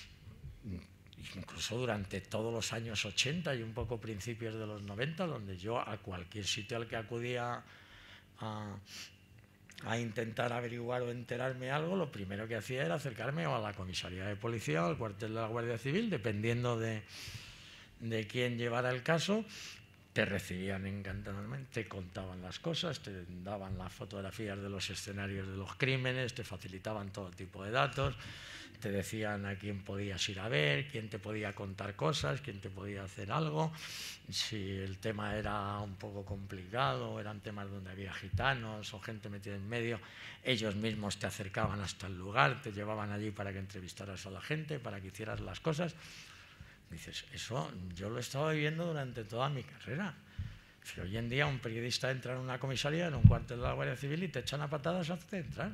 incluso durante todos los años ochenta y un poco principios de los noventa, donde yo a cualquier sitio al que acudía a, a intentar averiguar o enterarme algo, lo primero que hacía era acercarme o a la comisaría de policía o al cuartel de la Guardia Civil, dependiendo de, de quién llevara el caso. Te recibían encantadormente, te contaban las cosas, te daban las fotografías de los escenarios de los crímenes, te facilitaban todo tipo de datos, te decían a quién podías ir a ver, quién te podía contar cosas, quién te podía hacer algo, si el tema era un poco complicado, eran temas donde había gitanos o gente metida en medio, ellos mismos te acercaban hasta el lugar, te llevaban allí para que entrevistaras a la gente, para que hicieras las cosas. Dices, eso yo lo he estado viviendo durante toda mi carrera. Si hoy en día un periodista entra en una comisaría, en un cuartel de la Guardia Civil y te echan a patadas antes de entrar.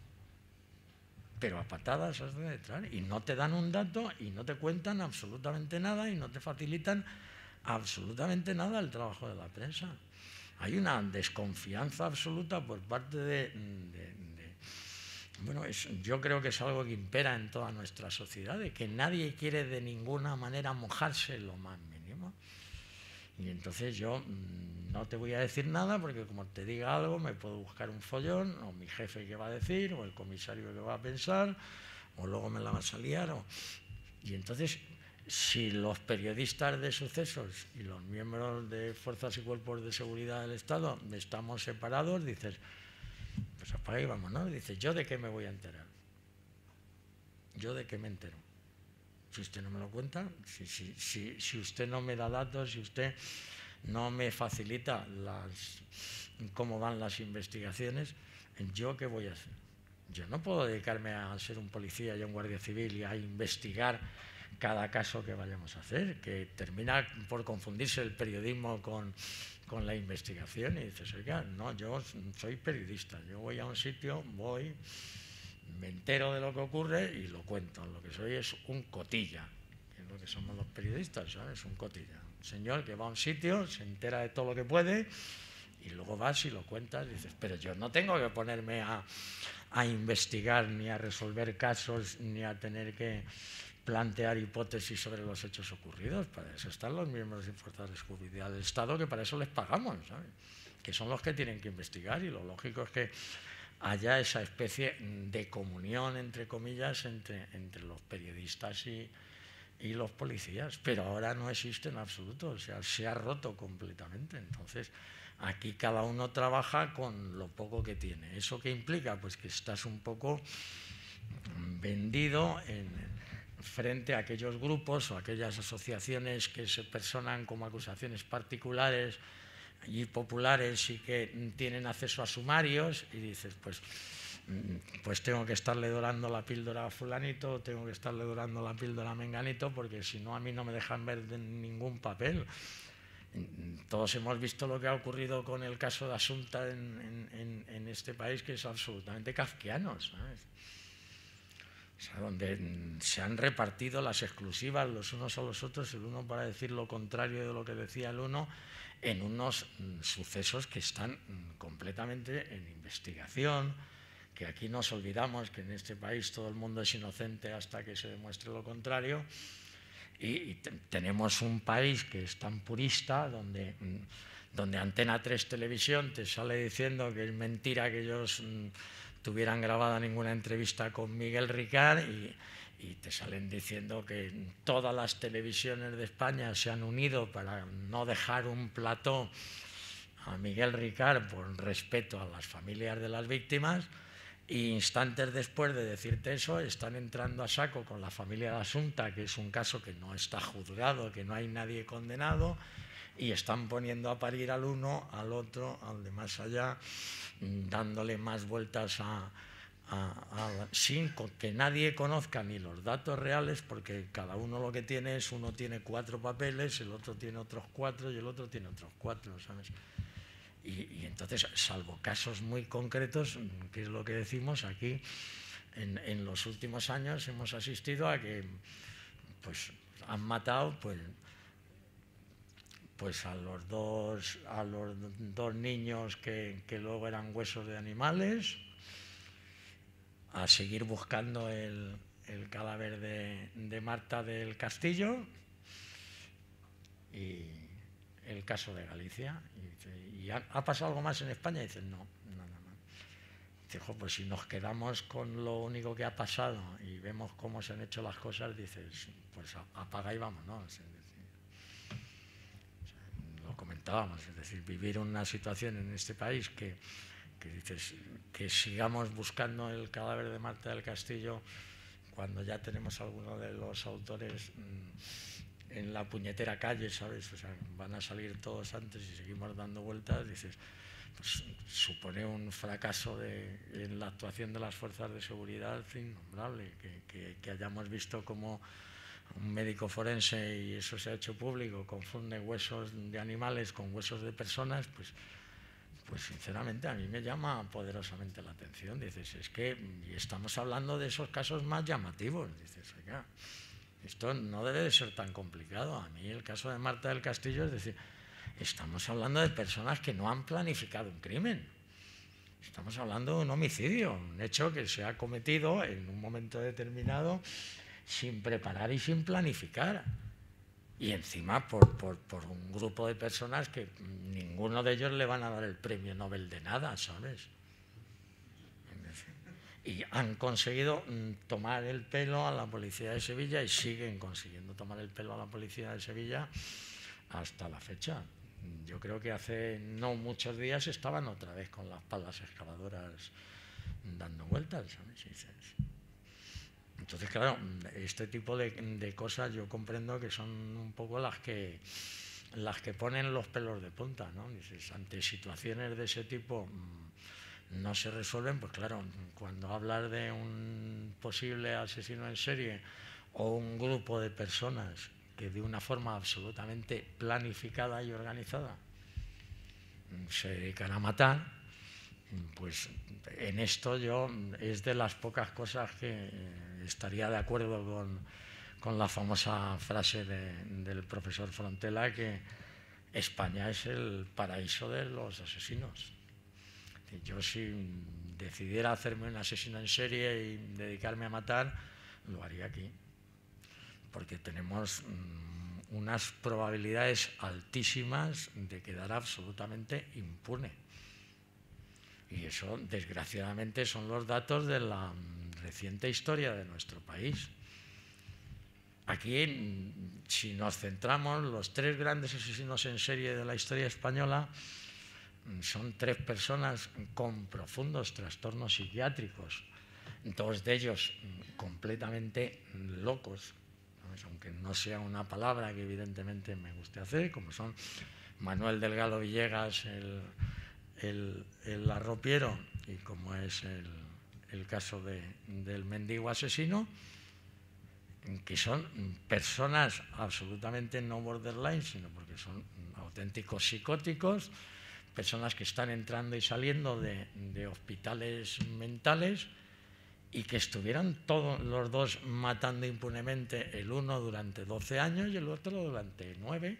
Pero a patadas antes de entrar. Y no te dan un dato y no te cuentan absolutamente nada y no te facilitan absolutamente nada el trabajo de la prensa. Hay una desconfianza absoluta por parte de... de Bueno, es, yo creo que es algo que impera en toda nuestra sociedad, de que nadie quiere de ninguna manera mojarse lo más mínimo. Y entonces yo mmm, no te voy a decir nada porque como te diga algo me puedo buscar un follón, o mi jefe que va a decir, o el comisario que va a pensar, o luego me la vas a liar. O... Y entonces si los periodistas de sucesos y los miembros de fuerzas y cuerpos de seguridad del Estado estamos separados, dices, pues apaga y vámonos. Dices, ¿yo de qué me voy a enterar? ¿Yo de qué me entero? Si usted no me lo cuenta, si, si, si, si usted no me da datos, si usted no me facilita las, cómo van las investigaciones, ¿yo qué voy a hacer? Yo no puedo dedicarme a ser un policía y un guardia civil y a investigar cada caso que vayamos a hacer, que termina por confundirse el periodismo con, con la investigación y dices, oiga, no, yo soy periodista, yo voy a un sitio, voy, me entero de lo que ocurre y lo cuento. Lo que soy es un cotilla, que es lo que somos los periodistas, ¿sabes? Un cotilla. Un señor que va a un sitio, se entera de todo lo que puede y luego vas y lo cuentas y dices, pero yo no tengo que ponerme a, a investigar, ni a resolver casos, ni a tener que plantear hipótesis sobre los hechos ocurridos. Para eso están los miembros de fuerzas de seguridad del Estado, que para eso les pagamos, ¿sabes? Que son los que tienen que investigar, y lo lógico es que haya esa especie de comunión, entre comillas, entre, entre los periodistas y, y los policías, pero ahora no existe en absoluto, o sea, se ha roto completamente. Entonces, aquí cada uno trabaja con lo poco que tiene. ¿Eso qué implica? Pues que estás un poco vendido en, frente a aquellos grupos o aquellas asociaciones que se personan como acusaciones particulares y populares y que tienen acceso a sumarios, y dices, pues, pues tengo que estarle dorando la píldora a fulanito, tengo que estarle dorando la píldora a menganito, porque si no a mí no me dejan ver ningún papel. Todos hemos visto lo que ha ocurrido con el caso de Asunta en, en, en este país, que es absolutamente kafkiano, ¿sabes? O sea, donde se han repartido las exclusivas los unos a los otros, el uno para decir lo contrario de lo que decía el uno, en unos sucesos que están completamente en investigación, que aquí nos olvidamos que en este país todo el mundo es inocente hasta que se demuestre lo contrario, y, y tenemos un país que es tan purista, donde, donde Antena tres Televisión te sale diciendo que es mentira que ellos tuvieran grabada ninguna entrevista con Miguel Ricard, y, y te salen diciendo que todas las televisiones de España se han unido para no dejar un plató a Miguel Ricard por respeto a las familias de las víctimas, y instantes después de decirte eso están entrando a saco con la familia de Asunta, que es un caso que no está juzgado, que no hay nadie condenado, y están poniendo a parir al uno, al otro, al de más allá, dándole más vueltas a, a, a, sin que nadie conozca ni los datos reales, porque cada uno lo que tiene es, uno tiene cuatro papeles, el otro tiene otros cuatro y el otro tiene otros cuatro, ¿sabes? Y, y entonces, salvo casos muy concretos, que es lo que decimos aquí, en, en los últimos años hemos asistido a que pues, han matado pues, pues a los dos, a los dos niños que, que luego eran huesos de animales, a seguir buscando el, el cadáver de, de Marta del Castillo, y el caso de Galicia. Y, ¿y ha, ha pasado algo más en España? Y dicen, no, nada más. Dice, jo, pues si nos quedamos con lo único que ha pasado y vemos cómo se han hecho las cosas, dices, pues apaga y vámonos. Es decir, o sea, lo comentábamos, es decir, vivir una situación en este país que, que dices, que sigamos buscando el cadáver de Marta del Castillo cuando ya tenemos alguno de los autores mmm, en la puñetera calle, ¿sabes? O sea, van a salir todos antes y seguimos dando vueltas, dices, pues supone un fracaso de, en la actuación de las fuerzas de seguridad innombrable, que, que, que hayamos visto como un médico forense, y eso se ha hecho público, confunde huesos de animales con huesos de personas, pues, pues sinceramente a mí me llama poderosamente la atención. Dices, es que y estamos hablando de esos casos más llamativos, dices, oiga, esto no debe de ser tan complicado. A mí el caso de Marta del Castillo, es decir, estamos hablando de personas que no han planificado un crimen. Estamos hablando de un homicidio, un hecho que se ha cometido en un momento determinado sin preparar y sin planificar. Y encima por, por, por un grupo de personas que ninguno de ellos le van a dar el premio Nobel de nada, ¿sabes? Y han conseguido tomar el pelo a la policía de Sevilla y siguen consiguiendo tomar el pelo a la policía de Sevilla hasta la fecha. Yo creo que hace no muchos días estaban otra vez con las palas excavadoras dando vueltas. Entonces, claro, este tipo de, de cosas yo comprendo que son un poco las que, las que ponen los pelos de punta, ¿no? Dices, ante situaciones de ese tipo no se resuelven, pues claro, cuando hablas de un posible asesino en serie o un grupo de personas que de una forma absolutamente planificada y organizada se dedican a matar, pues en esto yo es de las pocas cosas que estaría de acuerdo con, con la famosa frase de, del profesor Frontela, que España es el paraíso de los asesinos. Yo, si decidiera hacerme un asesino en serie y dedicarme a matar, lo haría aquí, porque tenemos mmm, unas probabilidades altísimas de quedar absolutamente impune. Y eso, desgraciadamente, son los datos de la reciente historia de nuestro país. Aquí, si nos centramos, los tres grandes asesinos en serie de la historia española son tres personas con profundos trastornos psiquiátricos, dos de ellos completamente locos, aunque no sea una palabra que evidentemente me guste hacer, como son Manuel Delgado Villegas, el, el, el arropiero, y como es el, el caso de, del mendigo asesino, que son personas absolutamente no borderline, sino porque son auténticos psicóticos, personas que están entrando y saliendo de, de hospitales mentales, y que estuvieron todos los dos matando impunemente, el uno durante doce años y el otro durante nueve.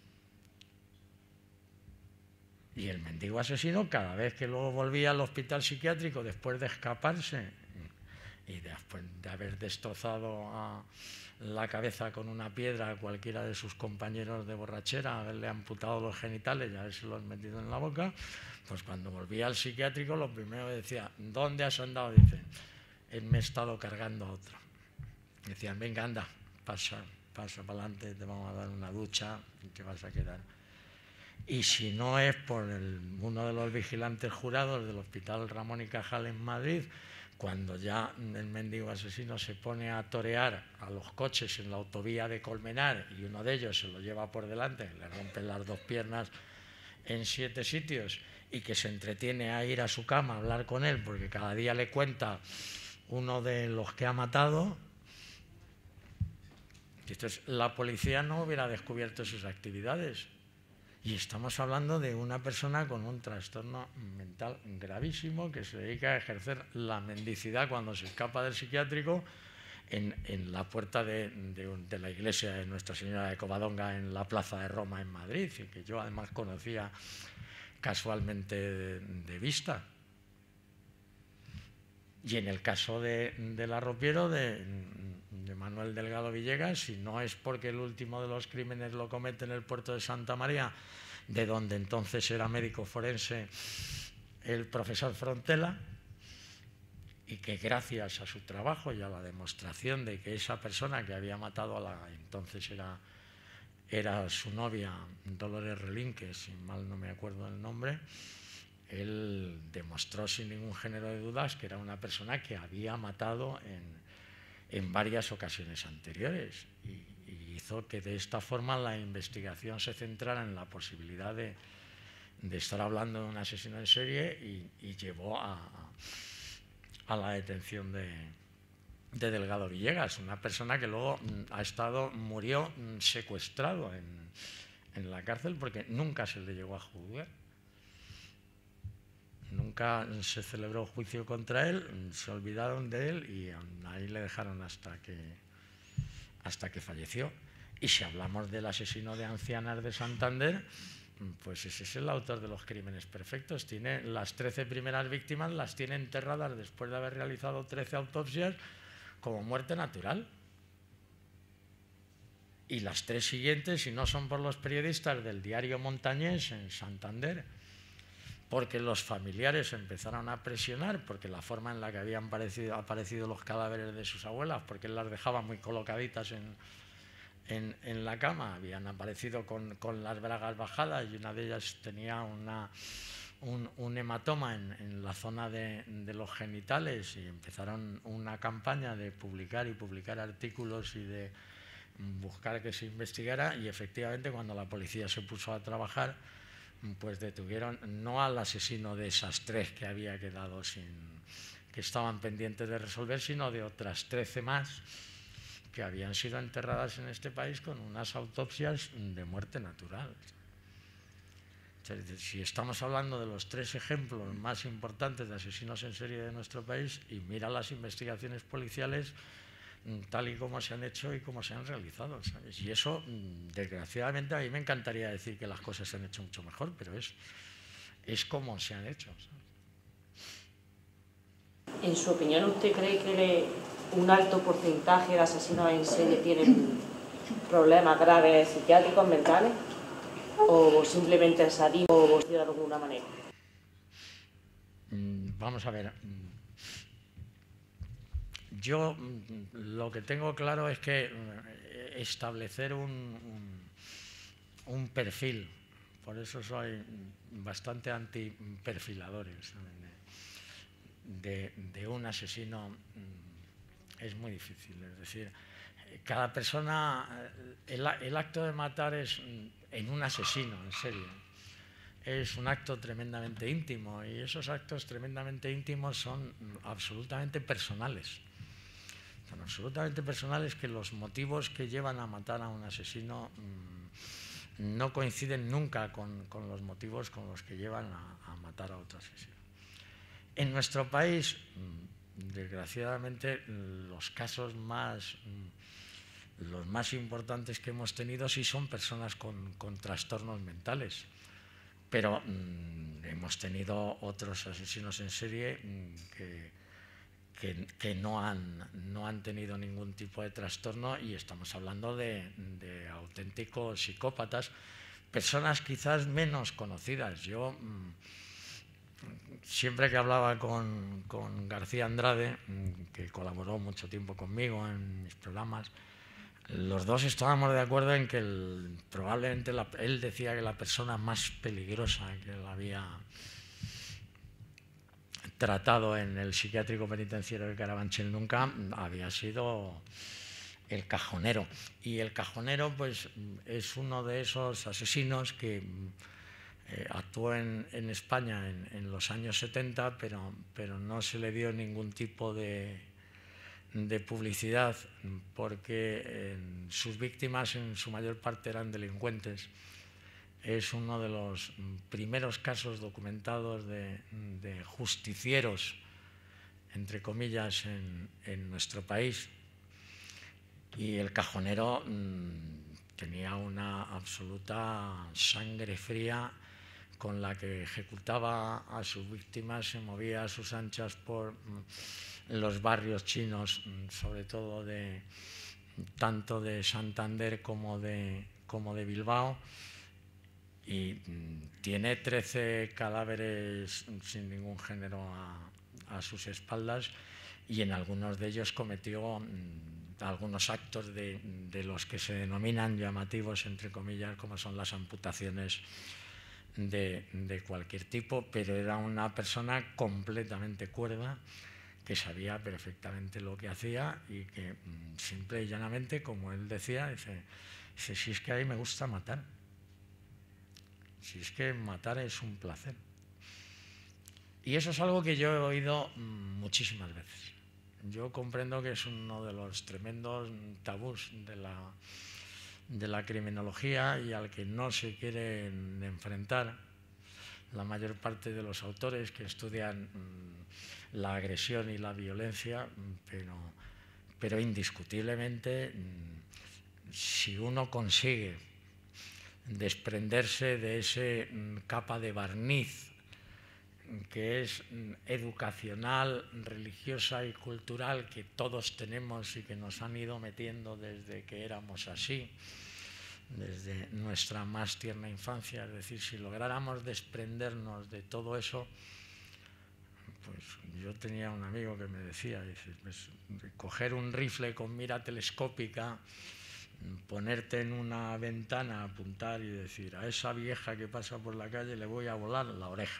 Y el mendigo asesino, cada vez que luego volvía al hospital psiquiátrico después de escaparse y después de haber destrozado a la cabeza con una piedra a cualquiera de sus compañeros de borrachera, haberle amputado los genitales y haberse los metido en la boca, pues cuando volvía al psiquiátrico lo primero que decía, ¿dónde has andado? Dice, me he estado cargando a otro. Decían, venga, anda, pasa, pasa para adelante, te vamos a dar una ducha y te vas a quedar. Y si no es por el, uno de los vigilantes jurados del Hospital Ramón y Cajal en Madrid, cuando ya el mendigo asesino se pone a torear a los coches en la autovía de Colmenar y uno de ellos se lo lleva por delante, le rompen las dos piernas en siete sitios, y que se entretiene a ir a su cama a hablar con él porque cada día le cuenta uno de los que ha matado. Entonces, la policía no hubiera descubierto sus actividades. Y estamos hablando de una persona con un trastorno mental gravísimo que se dedica a ejercer la mendicidad cuando se escapa del psiquiátrico en, en la puerta de, de, de la iglesia de Nuestra Señora de Covadonga en la Plaza de Roma en Madrid, y que yo además conocía casualmente de, de vista. Y en el caso de, del arropiero de, de Manuel Delgado Villegas, si no es porque el último de los crímenes lo comete en el puerto de Santa María, de donde entonces era médico forense el profesor Frontela, y que gracias a su trabajo y a la demostración de que esa persona que había matado a la entonces era, era su novia Dolores Relinque, si mal no me acuerdo el nombre, él demostró sin ningún género de dudas que era una persona que había matado en, en varias ocasiones anteriores, y, y hizo que de esta forma la investigación se centrara en la posibilidad de, de estar hablando de un asesino en serie, y, y llevó a, a la detención de, de Delgado Villegas, una persona que luego ha estado, murió secuestrado en, en la cárcel porque nunca se le llegó a juzgar. Nunca se celebró juicio contra él, se olvidaron de él y ahí le dejaron hasta que, hasta que falleció. Y si hablamos del asesino de ancianas de Santander, pues ese es el autor de los crímenes perfectos. Tiene las trece primeras víctimas, las tiene enterradas después de haber realizado trece autopsias como muerte natural. Y las tres siguientes, si no son por los periodistas del diario Montañés en Santander, porque los familiares empezaron a presionar, porque la forma en la que habían aparecido, aparecido los cadáveres de sus abuelas, porque él las dejaba muy colocaditas en, en, en la cama, habían aparecido con, con las bragas bajadas y una de ellas tenía una, un, un hematoma en, en la zona de, de los genitales, y empezaron una campaña de publicar y publicar artículos y de buscar que se investigara, y efectivamente cuando la policía se puso a trabajar, pues detuvieron no al asesino de esas tres que había quedado sin, que estaban pendientes de resolver, sino de otras trece más que habían sido enterradas en este país con unas autopsias de muerte natural. Entonces, si estamos hablando de los tres ejemplos más importantes de asesinos en serie de nuestro país, y mira las investigaciones policiales tal y como se han hecho y como se han realizado, ¿sabes? Y eso, desgraciadamente, a mí me encantaría decir que las cosas se han hecho mucho mejor, pero es, es como se han hecho, ¿sabes? En su opinión, ¿usted cree que le, un alto porcentaje de asesinos en serie tienen problemas graves psiquiátricos, mentales? ¿O simplemente es sadismo o de alguna manera? Vamos a ver. Yo lo que tengo claro es que establecer un, un, un perfil, por eso soy bastante anti-perfilador, de, de un asesino, es muy difícil. Es decir, cada persona, el, el acto de matar es en un asesino, en serio, es un acto tremendamente íntimo, y esos actos tremendamente íntimos son absolutamente personales. Son absolutamente personales, que los motivos que llevan a matar a un asesino mmm, no coinciden nunca con, con los motivos con los que llevan a, a matar a otro asesino. En nuestro país, mmm, desgraciadamente, los casos más, mmm, los más importantes que hemos tenido sí son personas con, con trastornos mentales, pero mmm, hemos tenido otros asesinos en serie mmm, que Que, que no, han, no han tenido ningún tipo de trastorno, y estamos hablando de, de auténticos psicópatas, personas quizás menos conocidas. Yo mmm, siempre que hablaba con, con García Andrade, mmm, que colaboró mucho tiempo conmigo en mis programas, los dos estábamos de acuerdo en que el, probablemente la, él decía que la persona más peligrosa que él había tratado en el psiquiátrico penitenciario de Carabanchel nunca había sido el Cajonero. Y el Cajonero, pues, es uno de esos asesinos que eh, actuó en, en España en, en los años setenta, pero, pero no se le dio ningún tipo de, de publicidad, porque eh, sus víctimas en su mayor parte eran delincuentes. Es uno de los primeros casos documentados de, de justicieros, entre comillas, en, en nuestro país. Y el Cajonero mmm, tenía una absoluta sangre fría con la que ejecutaba a sus víctimas, se movía a sus anchas por mmm, los barrios chinos, mmm, sobre todo de, tanto de Santander como de, como de Bilbao. Y mmm, tiene trece cadáveres sin ningún género a, a sus espaldas, y en algunos de ellos cometió mmm, algunos actos de, de los que se denominan llamativos, entre comillas, como son las amputaciones de, de cualquier tipo, pero era una persona completamente cuerda, que sabía perfectamente lo que hacía, y que mmm, simple y llanamente, como él decía, dice, dice, si es que a mí me gusta matar. Si es que matar es un placer. Y eso es algo que yo he oído muchísimas veces. Yo comprendo que es uno de los tremendos tabús de la, de la criminología, y al que no se quieren enfrentar la mayor parte de los autores que estudian mmm, la agresión y la violencia, pero, pero indiscutiblemente, mmm, si uno consigue desprenderse de ese capa de barniz que es educacional, religiosa y cultural, que todos tenemos y que nos han ido metiendo desde que éramos así, desde nuestra más tierna infancia. Es decir, si lográramos desprendernos de todo eso, pues yo tenía un amigo que me decía, dice, pues, coger un rifle con mira telescópica, ponerte en una ventana, apuntar y decir, a esa vieja que pasa por la calle le voy a volar la oreja.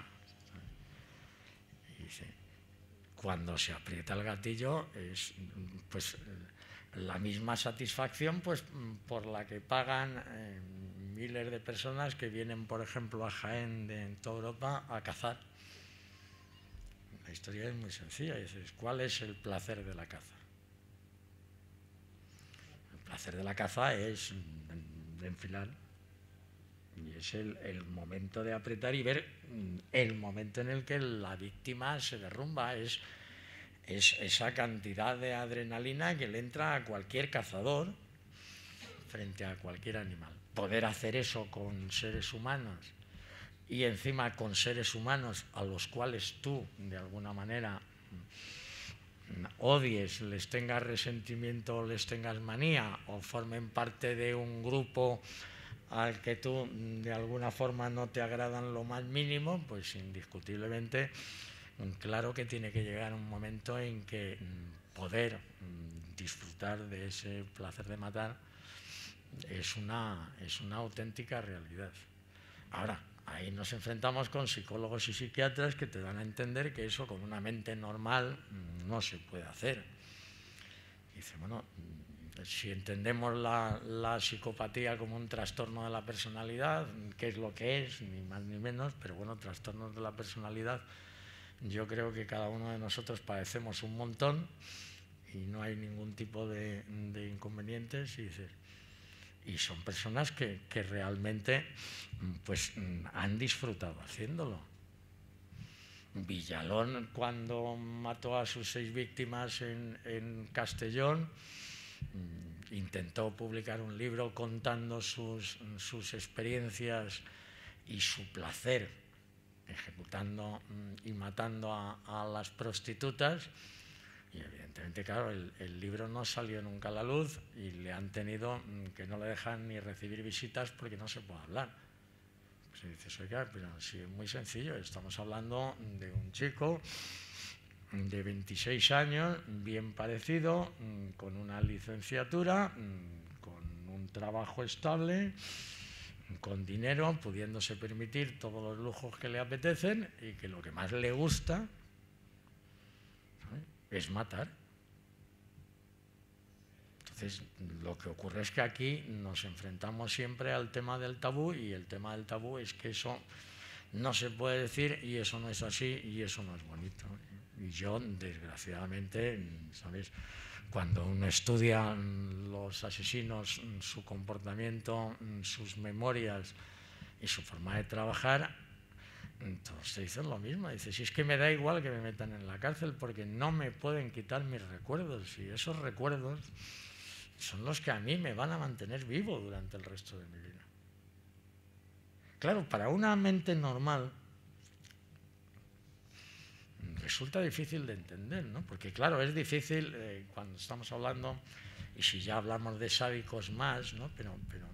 Y dice, cuando se aprieta el gatillo es pues la misma satisfacción pues por la que pagan eh, miles de personas que vienen, por ejemplo, a Jaén de en toda Europa a cazar. La historia es muy sencilla. Dices, ¿cuál es el placer de la caza? El placer de la caza es de enfilar, y es el, el momento de apretar y ver el momento en el que la víctima se derrumba. Es, es esa cantidad de adrenalina que le entra a cualquier cazador frente a cualquier animal. Poder hacer eso con seres humanos, y encima con seres humanos a los cuales tú, de alguna manera, odies, les tengas resentimiento, les tengas manía, o formen parte de un grupo al que tú de alguna forma no te agradan lo más mínimo, pues indiscutiblemente, claro que tiene que llegar un momento en que poder disfrutar de ese placer de matar es una, es una auténtica realidad. Ahora, ahí nos enfrentamos con psicólogos y psiquiatras que te dan a entender que eso con una mente normal no se puede hacer. Y dice, bueno, si entendemos la, la psicopatía como un trastorno de la personalidad, que es lo que es, ni más ni menos, pero bueno, trastornos de la personalidad, yo creo que cada uno de nosotros padecemos un montón y no hay ningún tipo de, de inconvenientes. Y dices, y son personas que, que realmente pues, han disfrutado haciéndolo. Villalón, cuando mató a sus seis víctimas en, en Castellón, intentó publicar un libro contando sus, sus experiencias y su placer ejecutando y matando a, a las prostitutas. Y evidentemente, claro, el, el libro no salió nunca a la luz y le han tenido que no le dejan ni recibir visitas porque no se puede hablar. Pues dices, oiga, pero sí, es muy sencillo, estamos hablando de un chico de veintiséis años, bien parecido, con una licenciatura, con un trabajo estable, con dinero, pudiéndose permitir todos los lujos que le apetecen y que lo que más le gusta es matar. Entonces, lo que ocurre es que aquí nos enfrentamos siempre al tema del tabú, y el tema del tabú es que eso no se puede decir y eso no es así y eso no es bonito. Y yo, desgraciadamente, ¿sabes?, cuando uno estudia los asesinos, su comportamiento, sus memorias y su forma de trabajar, entonces te dicen lo mismo. Dice, si es que me da igual que me metan en la cárcel porque no me pueden quitar mis recuerdos, y esos recuerdos son los que a mí me van a mantener vivo durante el resto de mi vida. Claro, para una mente normal resulta difícil de entender, ¿no? Porque claro, es difícil eh, cuando estamos hablando, y si ya hablamos de sádicos más, ¿no? Pero, pero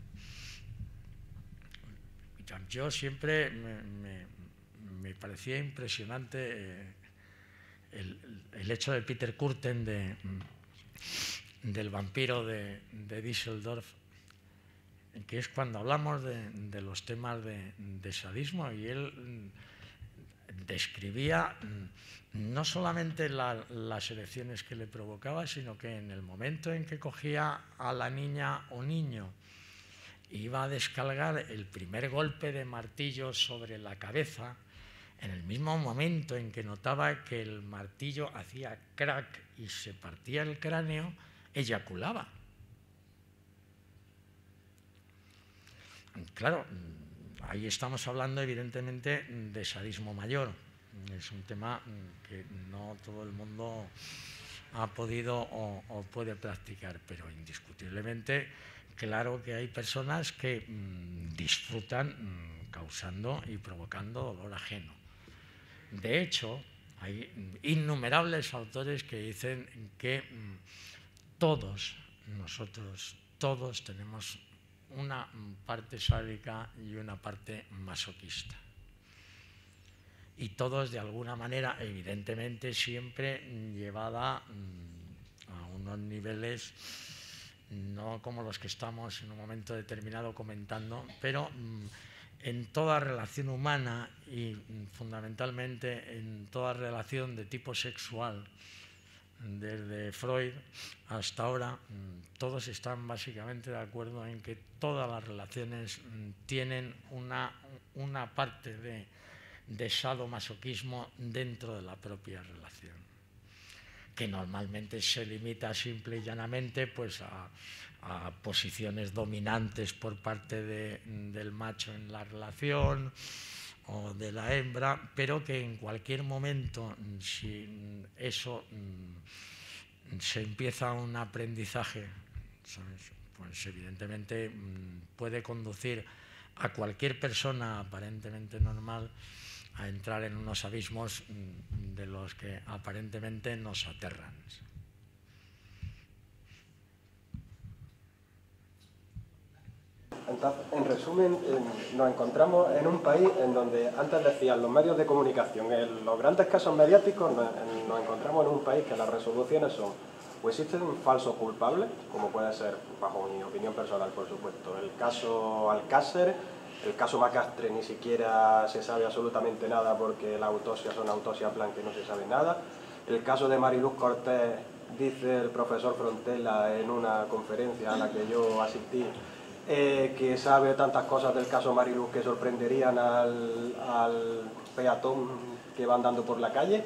yo siempre me, me, me parecía impresionante eh, el, el hecho de Peter Kürten, de, del vampiro de, de Düsseldorf, que es cuando hablamos de, de los temas de, de sadismo, y él describía no solamente la, las erecciones que le provocaba, sino que en el momento en que cogía a la niña o niño, iba a descargar el primer golpe de martillo sobre la cabeza, en el mismo momento en que notaba que el martillo hacía crack y se partía el cráneo, eyaculaba. Claro, ahí estamos hablando evidentemente de sadismo mayor. Es un tema que no todo el mundo ha podido o, o puede practicar, pero indiscutiblemente, claro que hay personas que mmm, disfrutan mmm, causando y provocando dolor ajeno. De hecho, hay innumerables autores que dicen que mmm, todos nosotros, todos tenemos una parte sádica y una parte masoquista. Y todos, de alguna manera, evidentemente, siempre llevada a unos niveles no como los que estamos en un momento determinado comentando, pero en toda relación humana y fundamentalmente en toda relación de tipo sexual, desde Freud hasta ahora, todos están básicamente de acuerdo en que todas las relaciones tienen una, una parte de, de sadomasoquismo dentro de la propia relación, que normalmente se limita simple y llanamente pues, a, a posiciones dominantes por parte de, del macho en la relación o de la hembra, pero que en cualquier momento, si eso se empieza un aprendizaje, ¿sabes?, pues evidentemente puede conducir a cualquier persona aparentemente normal a entrar en unos abismos de los que aparentemente nos aterran. Entonces, en resumen, en, nos encontramos en un país en donde, antes decían los medios de comunicación, en los grandes casos mediáticos, nos, en, nos encontramos en un país que las resoluciones son, o existen falsos culpables, como puede ser, bajo mi opinión personal, por supuesto, el caso Alcácer, el caso Macastre ni siquiera se sabe absolutamente nada porque las autopsias son autopsias blancas y no se sabe nada. El caso de Mariluz Cortés, dice el profesor Frontela en una conferencia a la que yo asistí, eh, que sabe tantas cosas del caso Mariluz que sorprenderían al, al peatón que va andando por la calle.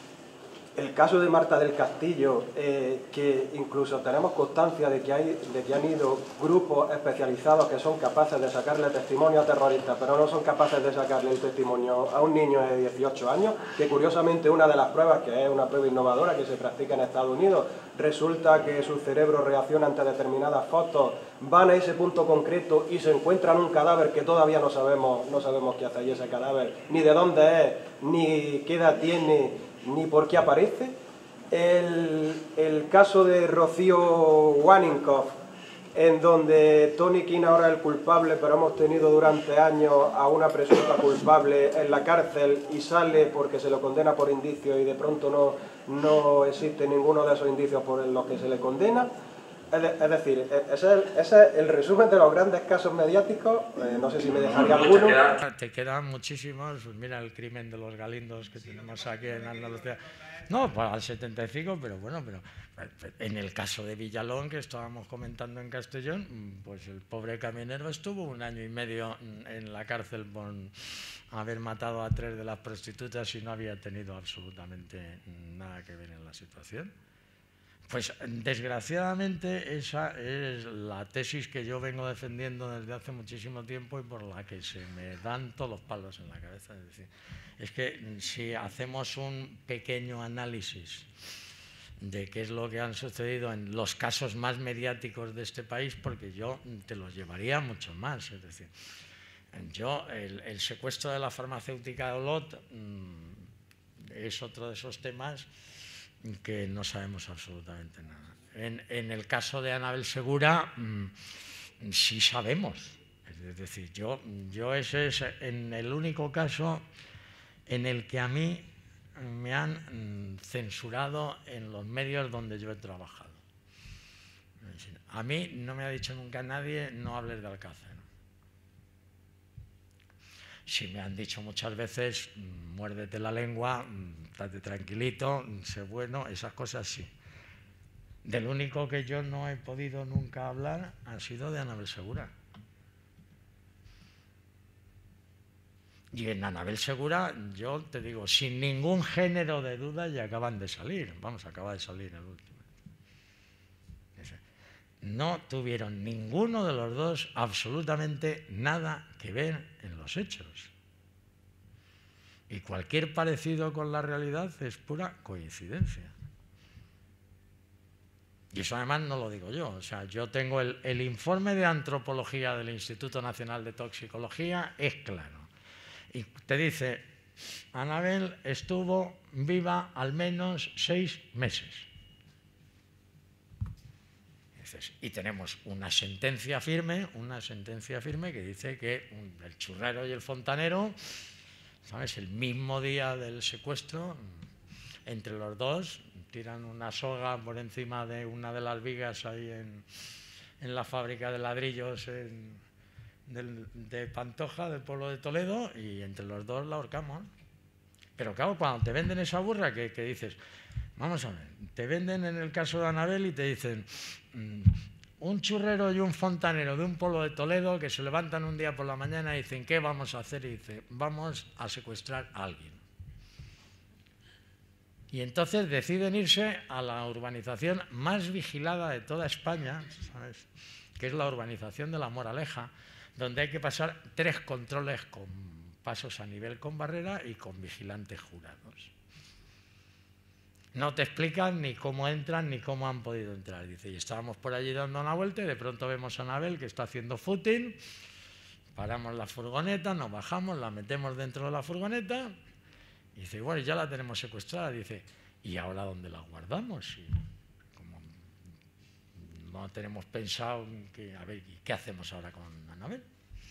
El caso de Marta del Castillo, eh, que incluso tenemos constancia de que, hay, de que han ido grupos especializados que son capaces de sacarle testimonio a terroristas, pero no son capaces de sacarle el testimonio a un niño de dieciocho años, que curiosamente una de las pruebas, que es una prueba innovadora que se practica en Estados Unidos, resulta que su cerebro reacciona ante determinadas fotos, van a ese punto concreto y se encuentran un cadáver que todavía no sabemos, no sabemos qué hace ese cadáver, ni de dónde es, ni qué edad tiene, ni por qué aparece. El, el caso de Rocío Waninkoff, en donde Tony King ahora es el culpable, pero hemos tenido durante años a una presunta culpable en la cárcel y sale porque se lo condena por indicios y de pronto no, no existe ninguno de esos indicios por los que se le condena. Es, de, es decir, ese es, el, ese es el resumen de los grandes casos mediáticos. Eh, no sé si me dejaría alguno. Te quedan muchísimos. Pues mira el crimen de los Galindos que tenemos aquí en Andalucía. No, pues al setenta y cinco, pero bueno, pero en el caso de Villalón, que estábamos comentando en Castellón, pues el pobre camionero estuvo un año y medio en la cárcel por haber matado a tres de las prostitutas y no había tenido absolutamente nada que ver en la situación. Pues desgraciadamente esa es la tesis que yo vengo defendiendo desde hace muchísimo tiempo y por la que se me dan todos los palos en la cabeza. Es decir, es que si hacemos un pequeño análisis de qué es lo que han sucedido en los casos más mediáticos de este país, porque yo te los llevaría mucho más. Es decir, yo el, el secuestro de la farmacéutica de Olot mmm, es otro de esos temas que no sabemos absolutamente nada. En, en el caso de Anabel Segura, mmm, sí sabemos. Es decir, yo, yo ese es en el único caso en el que a mí me han mmm, censurado en los medios donde yo he trabajado. A mí no me ha dicho nunca nadie no hables de Alcácer. Sí me han dicho muchas veces, muérdete la lengua, estate tranquilito, sé bueno, esas cosas sí. Del único que yo no he podido nunca hablar ha sido de Anabel Segura. Y en Anabel Segura, yo te digo, sin ningún género de duda, ya acaban de salir. Vamos, acaba de salir el último. No tuvieron ninguno de los dos absolutamente nada que ver en los hechos. Y cualquier parecido con la realidad es pura coincidencia. Y eso además no lo digo yo. O sea, yo tengo el, el informe de antropología del Instituto Nacional de Toxicología, es claro. Y te dice, Anabel estuvo viva al menos seis meses. dices, y tenemos una sentencia firme, una sentencia firme que dice que el churrero y el fontanero, ¿sabes?, el mismo día del secuestro, entre los dos tiran una soga por encima de una de las vigas ahí en, en la fábrica de ladrillos en, del, de Pantoja, del pueblo de Toledo, y entre los dos la ahorcamos. Pero claro, cuando te venden esa burra que, que dices, vamos a ver, te venden en el caso de Anabel y te dicen mmm, un churrero y un fontanero de un pueblo de Toledo que se levantan un día por la mañana y dicen, ¿qué vamos a hacer? Y dice, vamos a secuestrar a alguien. Y entonces deciden irse a la urbanización más vigilada de toda España, ¿sabes?, que es la urbanización de La Moraleja, donde hay que pasar tres controles con pasos a nivel con barrera y con vigilantes jurados. No te explican ni cómo entran ni cómo han podido entrar. Dice, y estábamos por allí dando una vuelta y de pronto vemos a Anabel que está haciendo footing, paramos la furgoneta, nos bajamos, la metemos dentro de la furgoneta y dice, bueno, ya la tenemos secuestrada. Dice, ¿y ahora dónde la guardamos? Y como no tenemos pensado, que, a ver, ¿qué hacemos ahora con Anabel?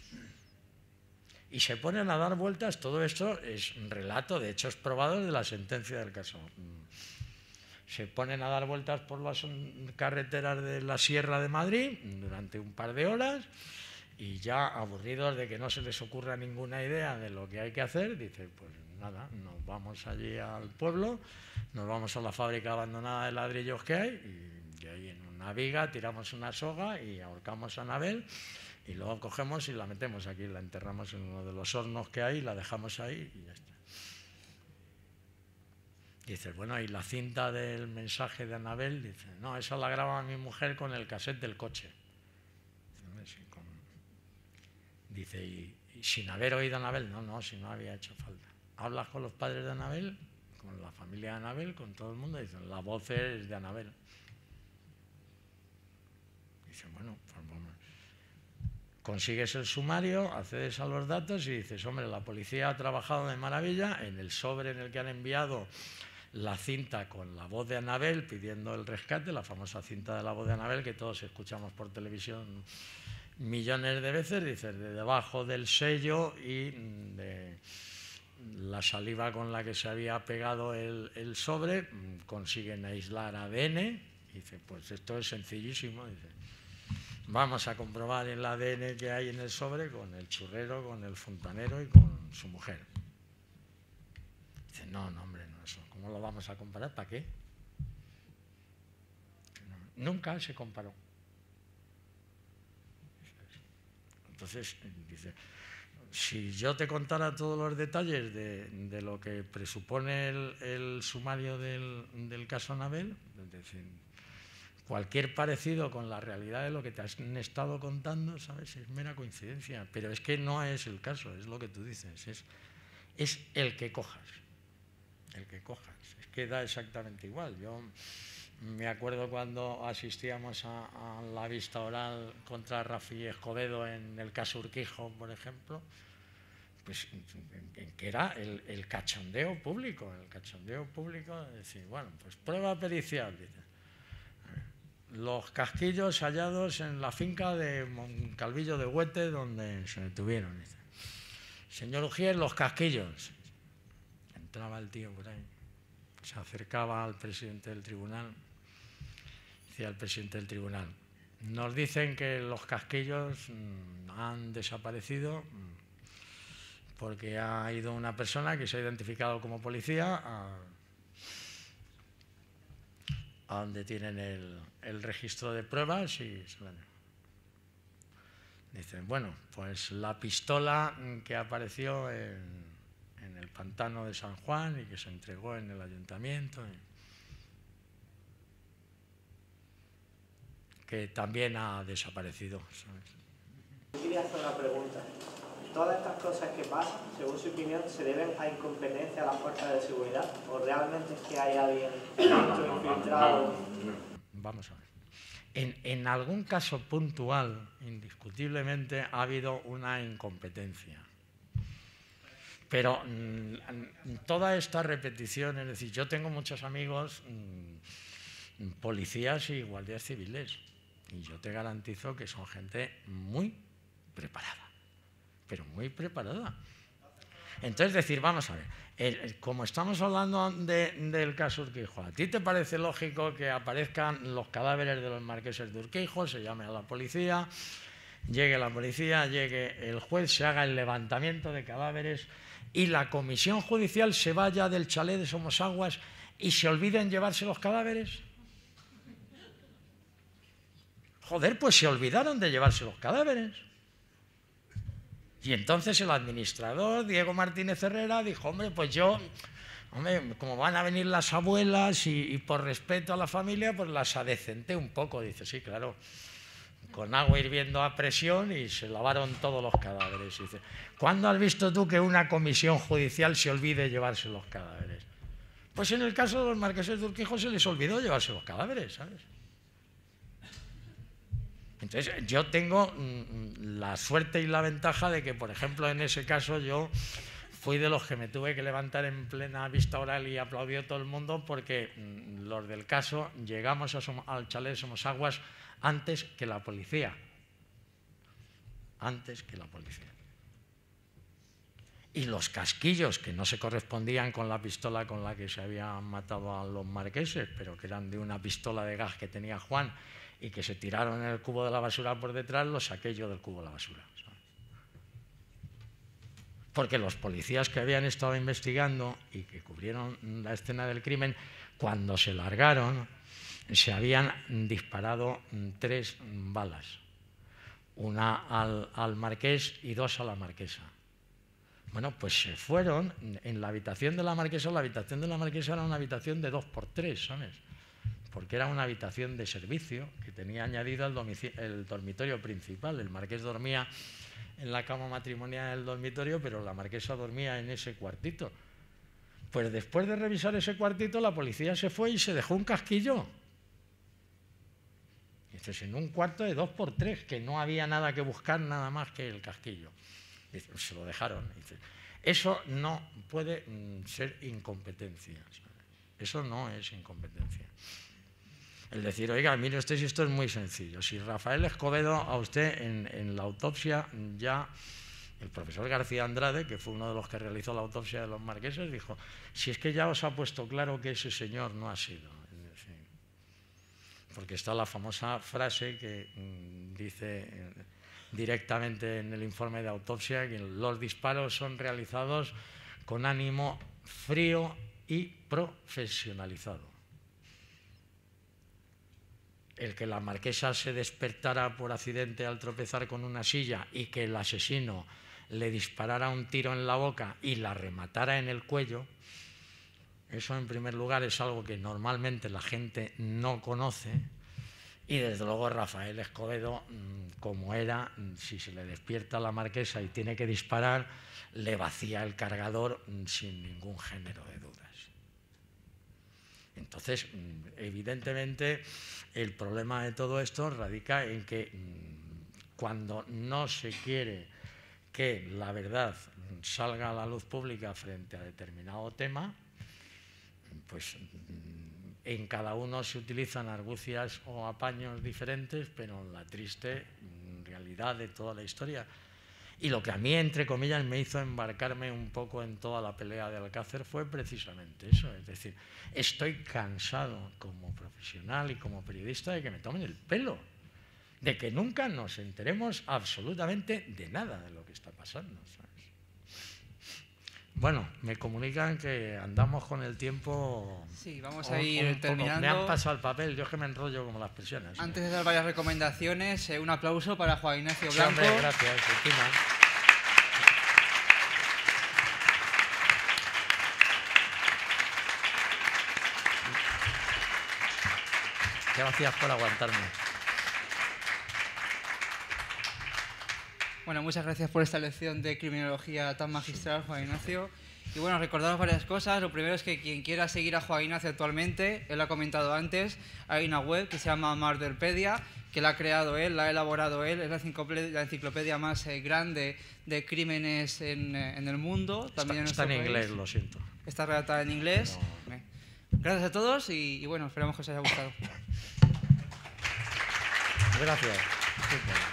Y se ponen a dar vueltas. Todo esto es un relato de hechos probados de la sentencia del caso. Se ponen a dar vueltas por las carreteras de la Sierra de Madrid durante un par de horas y ya aburridos de que no se les ocurra ninguna idea de lo que hay que hacer, dicen, pues nada, nos vamos allí al pueblo, nos vamos a la fábrica abandonada de ladrillos que hay y, y ahí en una viga tiramos una soga y ahorcamos a Anabel. Y luego cogemos y la metemos aquí, la enterramos en uno de los hornos que hay, la dejamos ahí y ya está. Dices, bueno, y la cinta del mensaje de Anabel, dice, no, esa la graba mi mujer con el cassette del coche. Dice, ¿y, y sin haber oído a Anabel? No, no, si no había hecho falta. Hablas con los padres de Anabel, con la familia de Anabel, con todo el mundo, y dicen, la voz es de Anabel. Dicen, bueno, pues vamos. Consigues el sumario, accedes a los datos y dices, hombre, la policía ha trabajado de maravilla en el sobre en el que han enviado la cinta con la voz de Anabel pidiendo el rescate, la famosa cinta de la voz de Anabel que todos escuchamos por televisión millones de veces, dices, de debajo del sello y de la saliva con la que se había pegado el, el sobre, consiguen aislar A D N, y dice, pues esto es sencillísimo, dice. Vamos a comprobar el A D N que hay en el sobre con el churrero, con el fontanero y con su mujer. Dice, no, no, hombre, no, eso. ¿Cómo lo vamos a comparar? ¿Para qué? No, nunca se comparó. Entonces, dice, si yo te contara todos los detalles de, de lo que presupone el, el sumario del, del caso Anabel, es decir, cualquier parecido con la realidad de lo que te han estado contando, ¿sabes?, es mera coincidencia. Pero es que no es el caso, es lo que tú dices. Es, es el que cojas. El que cojas. Es que da exactamente igual. Yo me acuerdo cuando asistíamos a, a la vista oral contra Rafi Escobedo en el caso Urquijo, por ejemplo, pues que era el, el cachondeo público. El cachondeo público de decir, bueno, pues prueba pericial, dice. Los casquillos hallados en la finca de Moncalvillo de Huete, donde se detuvieron. Dice, señor Ujier, los casquillos. Entraba el tío por ahí, se acercaba al presidente del tribunal, decía al presidente del tribunal, nos dicen que los casquillos mmm, han desaparecido porque ha ido una persona que se ha identificado como policía a... a donde tienen el, el registro de pruebas y dicen, bueno, pues la pistola que apareció en, en el pantano de San Juan y que se entregó en el ayuntamiento, que también ha desaparecido, ¿sabes? Quería hacer una pregunta. ¿Todas estas cosas que pasan, según su opinión, se deben a incompetencia de las fuerzas de seguridad? ¿O realmente es que hay alguien infiltrado? Vamos a ver. En, en algún caso puntual, indiscutiblemente, ha habido una incompetencia. Pero mmm, toda esta repetición, es decir, yo tengo muchos amigos mmm, policías y guardias civiles. y yo te garantizo que son gente muy preparada, pero muy preparada. Entonces, decir, vamos a ver, el, como estamos hablando de, del caso Urquijo, ¿a ti te parece lógico que aparezcan los cadáveres de los marqueses de Urquijo, se llame a la policía, llegue la policía, llegue el juez, se haga el levantamiento de cadáveres y la comisión judicial se vaya del chalet de Somosaguas y se olviden llevarse los cadáveres? Joder, pues se olvidaron de llevarse los cadáveres. Y entonces el administrador, Diego Martínez Herrera, dijo, hombre, pues yo, hombre, como van a venir las abuelas y, y por respeto a la familia, pues las adecenté un poco. Dice, sí, claro, con agua hirviendo a presión y se lavaron todos los cadáveres. Dice, ¿cuándo has visto tú que una comisión judicial se olvide llevarse los cadáveres? Pues en el caso de los marqueses de Urquijo se les olvidó llevarse los cadáveres, ¿sabes? Entonces, yo tengo mmm, la suerte y la ventaja de que, por ejemplo, en ese caso yo fui de los que me tuve que levantar en plena vista oral y aplaudió todo el mundo porque mmm, los del caso llegamos a Som- al chalet de Somosaguas antes que la policía. Antes que la policía. Y los casquillos, que no se correspondían con la pistola con la que se habían matado a los marqueses, pero que eran de una pistola de gas que tenía Juan, y que se tiraron en el cubo de la basura por detrás, los saqué yo del cubo de la basura, ¿sabes? Porque los policías que habían estado investigando y que cubrieron la escena del crimen, cuando se largaron, se habían disparado tres balas. Una al, al marqués y dos a la marquesa. Bueno, pues se fueron en la habitación de la marquesa. La habitación de la marquesa era una habitación de dos por tres, ¿sabes? Porque era una habitación de servicio que tenía añadido el, el dormitorio principal. El marqués dormía en la cama matrimonial del dormitorio, pero la marquesa dormía en ese cuartito. Pues después de revisar ese cuartito, la policía se fue y se dejó un casquillo. Entonces, en un cuarto de dos por tres, que no había nada que buscar, nada más que el casquillo. Se lo dejaron. Eso no puede ser incompetencia. Eso no es incompetencia. El decir, oiga, mire usted, si esto es muy sencillo. Si Rafael Escobedo, a usted en, en la autopsia, ya el profesor García Andrade, que fue uno de los que realizó la autopsia de los marqueses, dijo, si es que ya os ha puesto claro que ese señor no ha sido. Porque está la famosa frase que mmm, dice eh, directamente en el informe de autopsia que los disparos son realizados con ánimo frío y profesionalizado. El que la marquesa se despertara por accidente al tropezar con una silla y que el asesino le disparara un tiro en la boca y la rematara en el cuello, eso en primer lugar es algo que normalmente la gente no conoce. Y desde luego Rafael Escobedo, como era, si se le despierta a la marquesa y tiene que disparar, le vacía el cargador sin ningún género de dudas. Entonces, evidentemente, el problema de todo esto radica en que cuando no se quiere que la verdad salga a la luz pública frente a determinado tema, pues en cada uno se utilizan argucias o apaños diferentes, pero la triste realidad de toda la historia. Y lo que a mí, entre comillas, me hizo embarcarme un poco en toda la pelea de Alcácer fue precisamente eso. Es decir, estoy cansado como profesional y como periodista de que me tomen el pelo, de que nunca nos enteremos absolutamente de nada de lo que está pasando, ¿sabes? Bueno, me comunican que andamos con el tiempo. Sí, vamos a ir un, un terminando. Me han pasado el papel, yo es que me enrollo como las presiones. Antes de dar varias recomendaciones, eh, un aplauso para Juan Ignacio Sí, Blanco. hombre, gracias, encima. Gracias por aguantarme. Bueno, muchas gracias por esta lección de criminología tan magistral, Juan Ignacio. Y bueno, recordaros varias cosas. Lo primero es que quien quiera seguir a Juan Ignacio actualmente, él lo ha comentado antes, hay una web que se llama Murderpedia, que la ha creado él, la ha elaborado él, es la enciclopedia, la enciclopedia más eh, grande de crímenes en, eh, en el mundo. También está, en, está en inglés, país. Lo siento. Está redactada en inglés. No. Gracias a todos y, y bueno, esperamos que os haya gustado. gracias.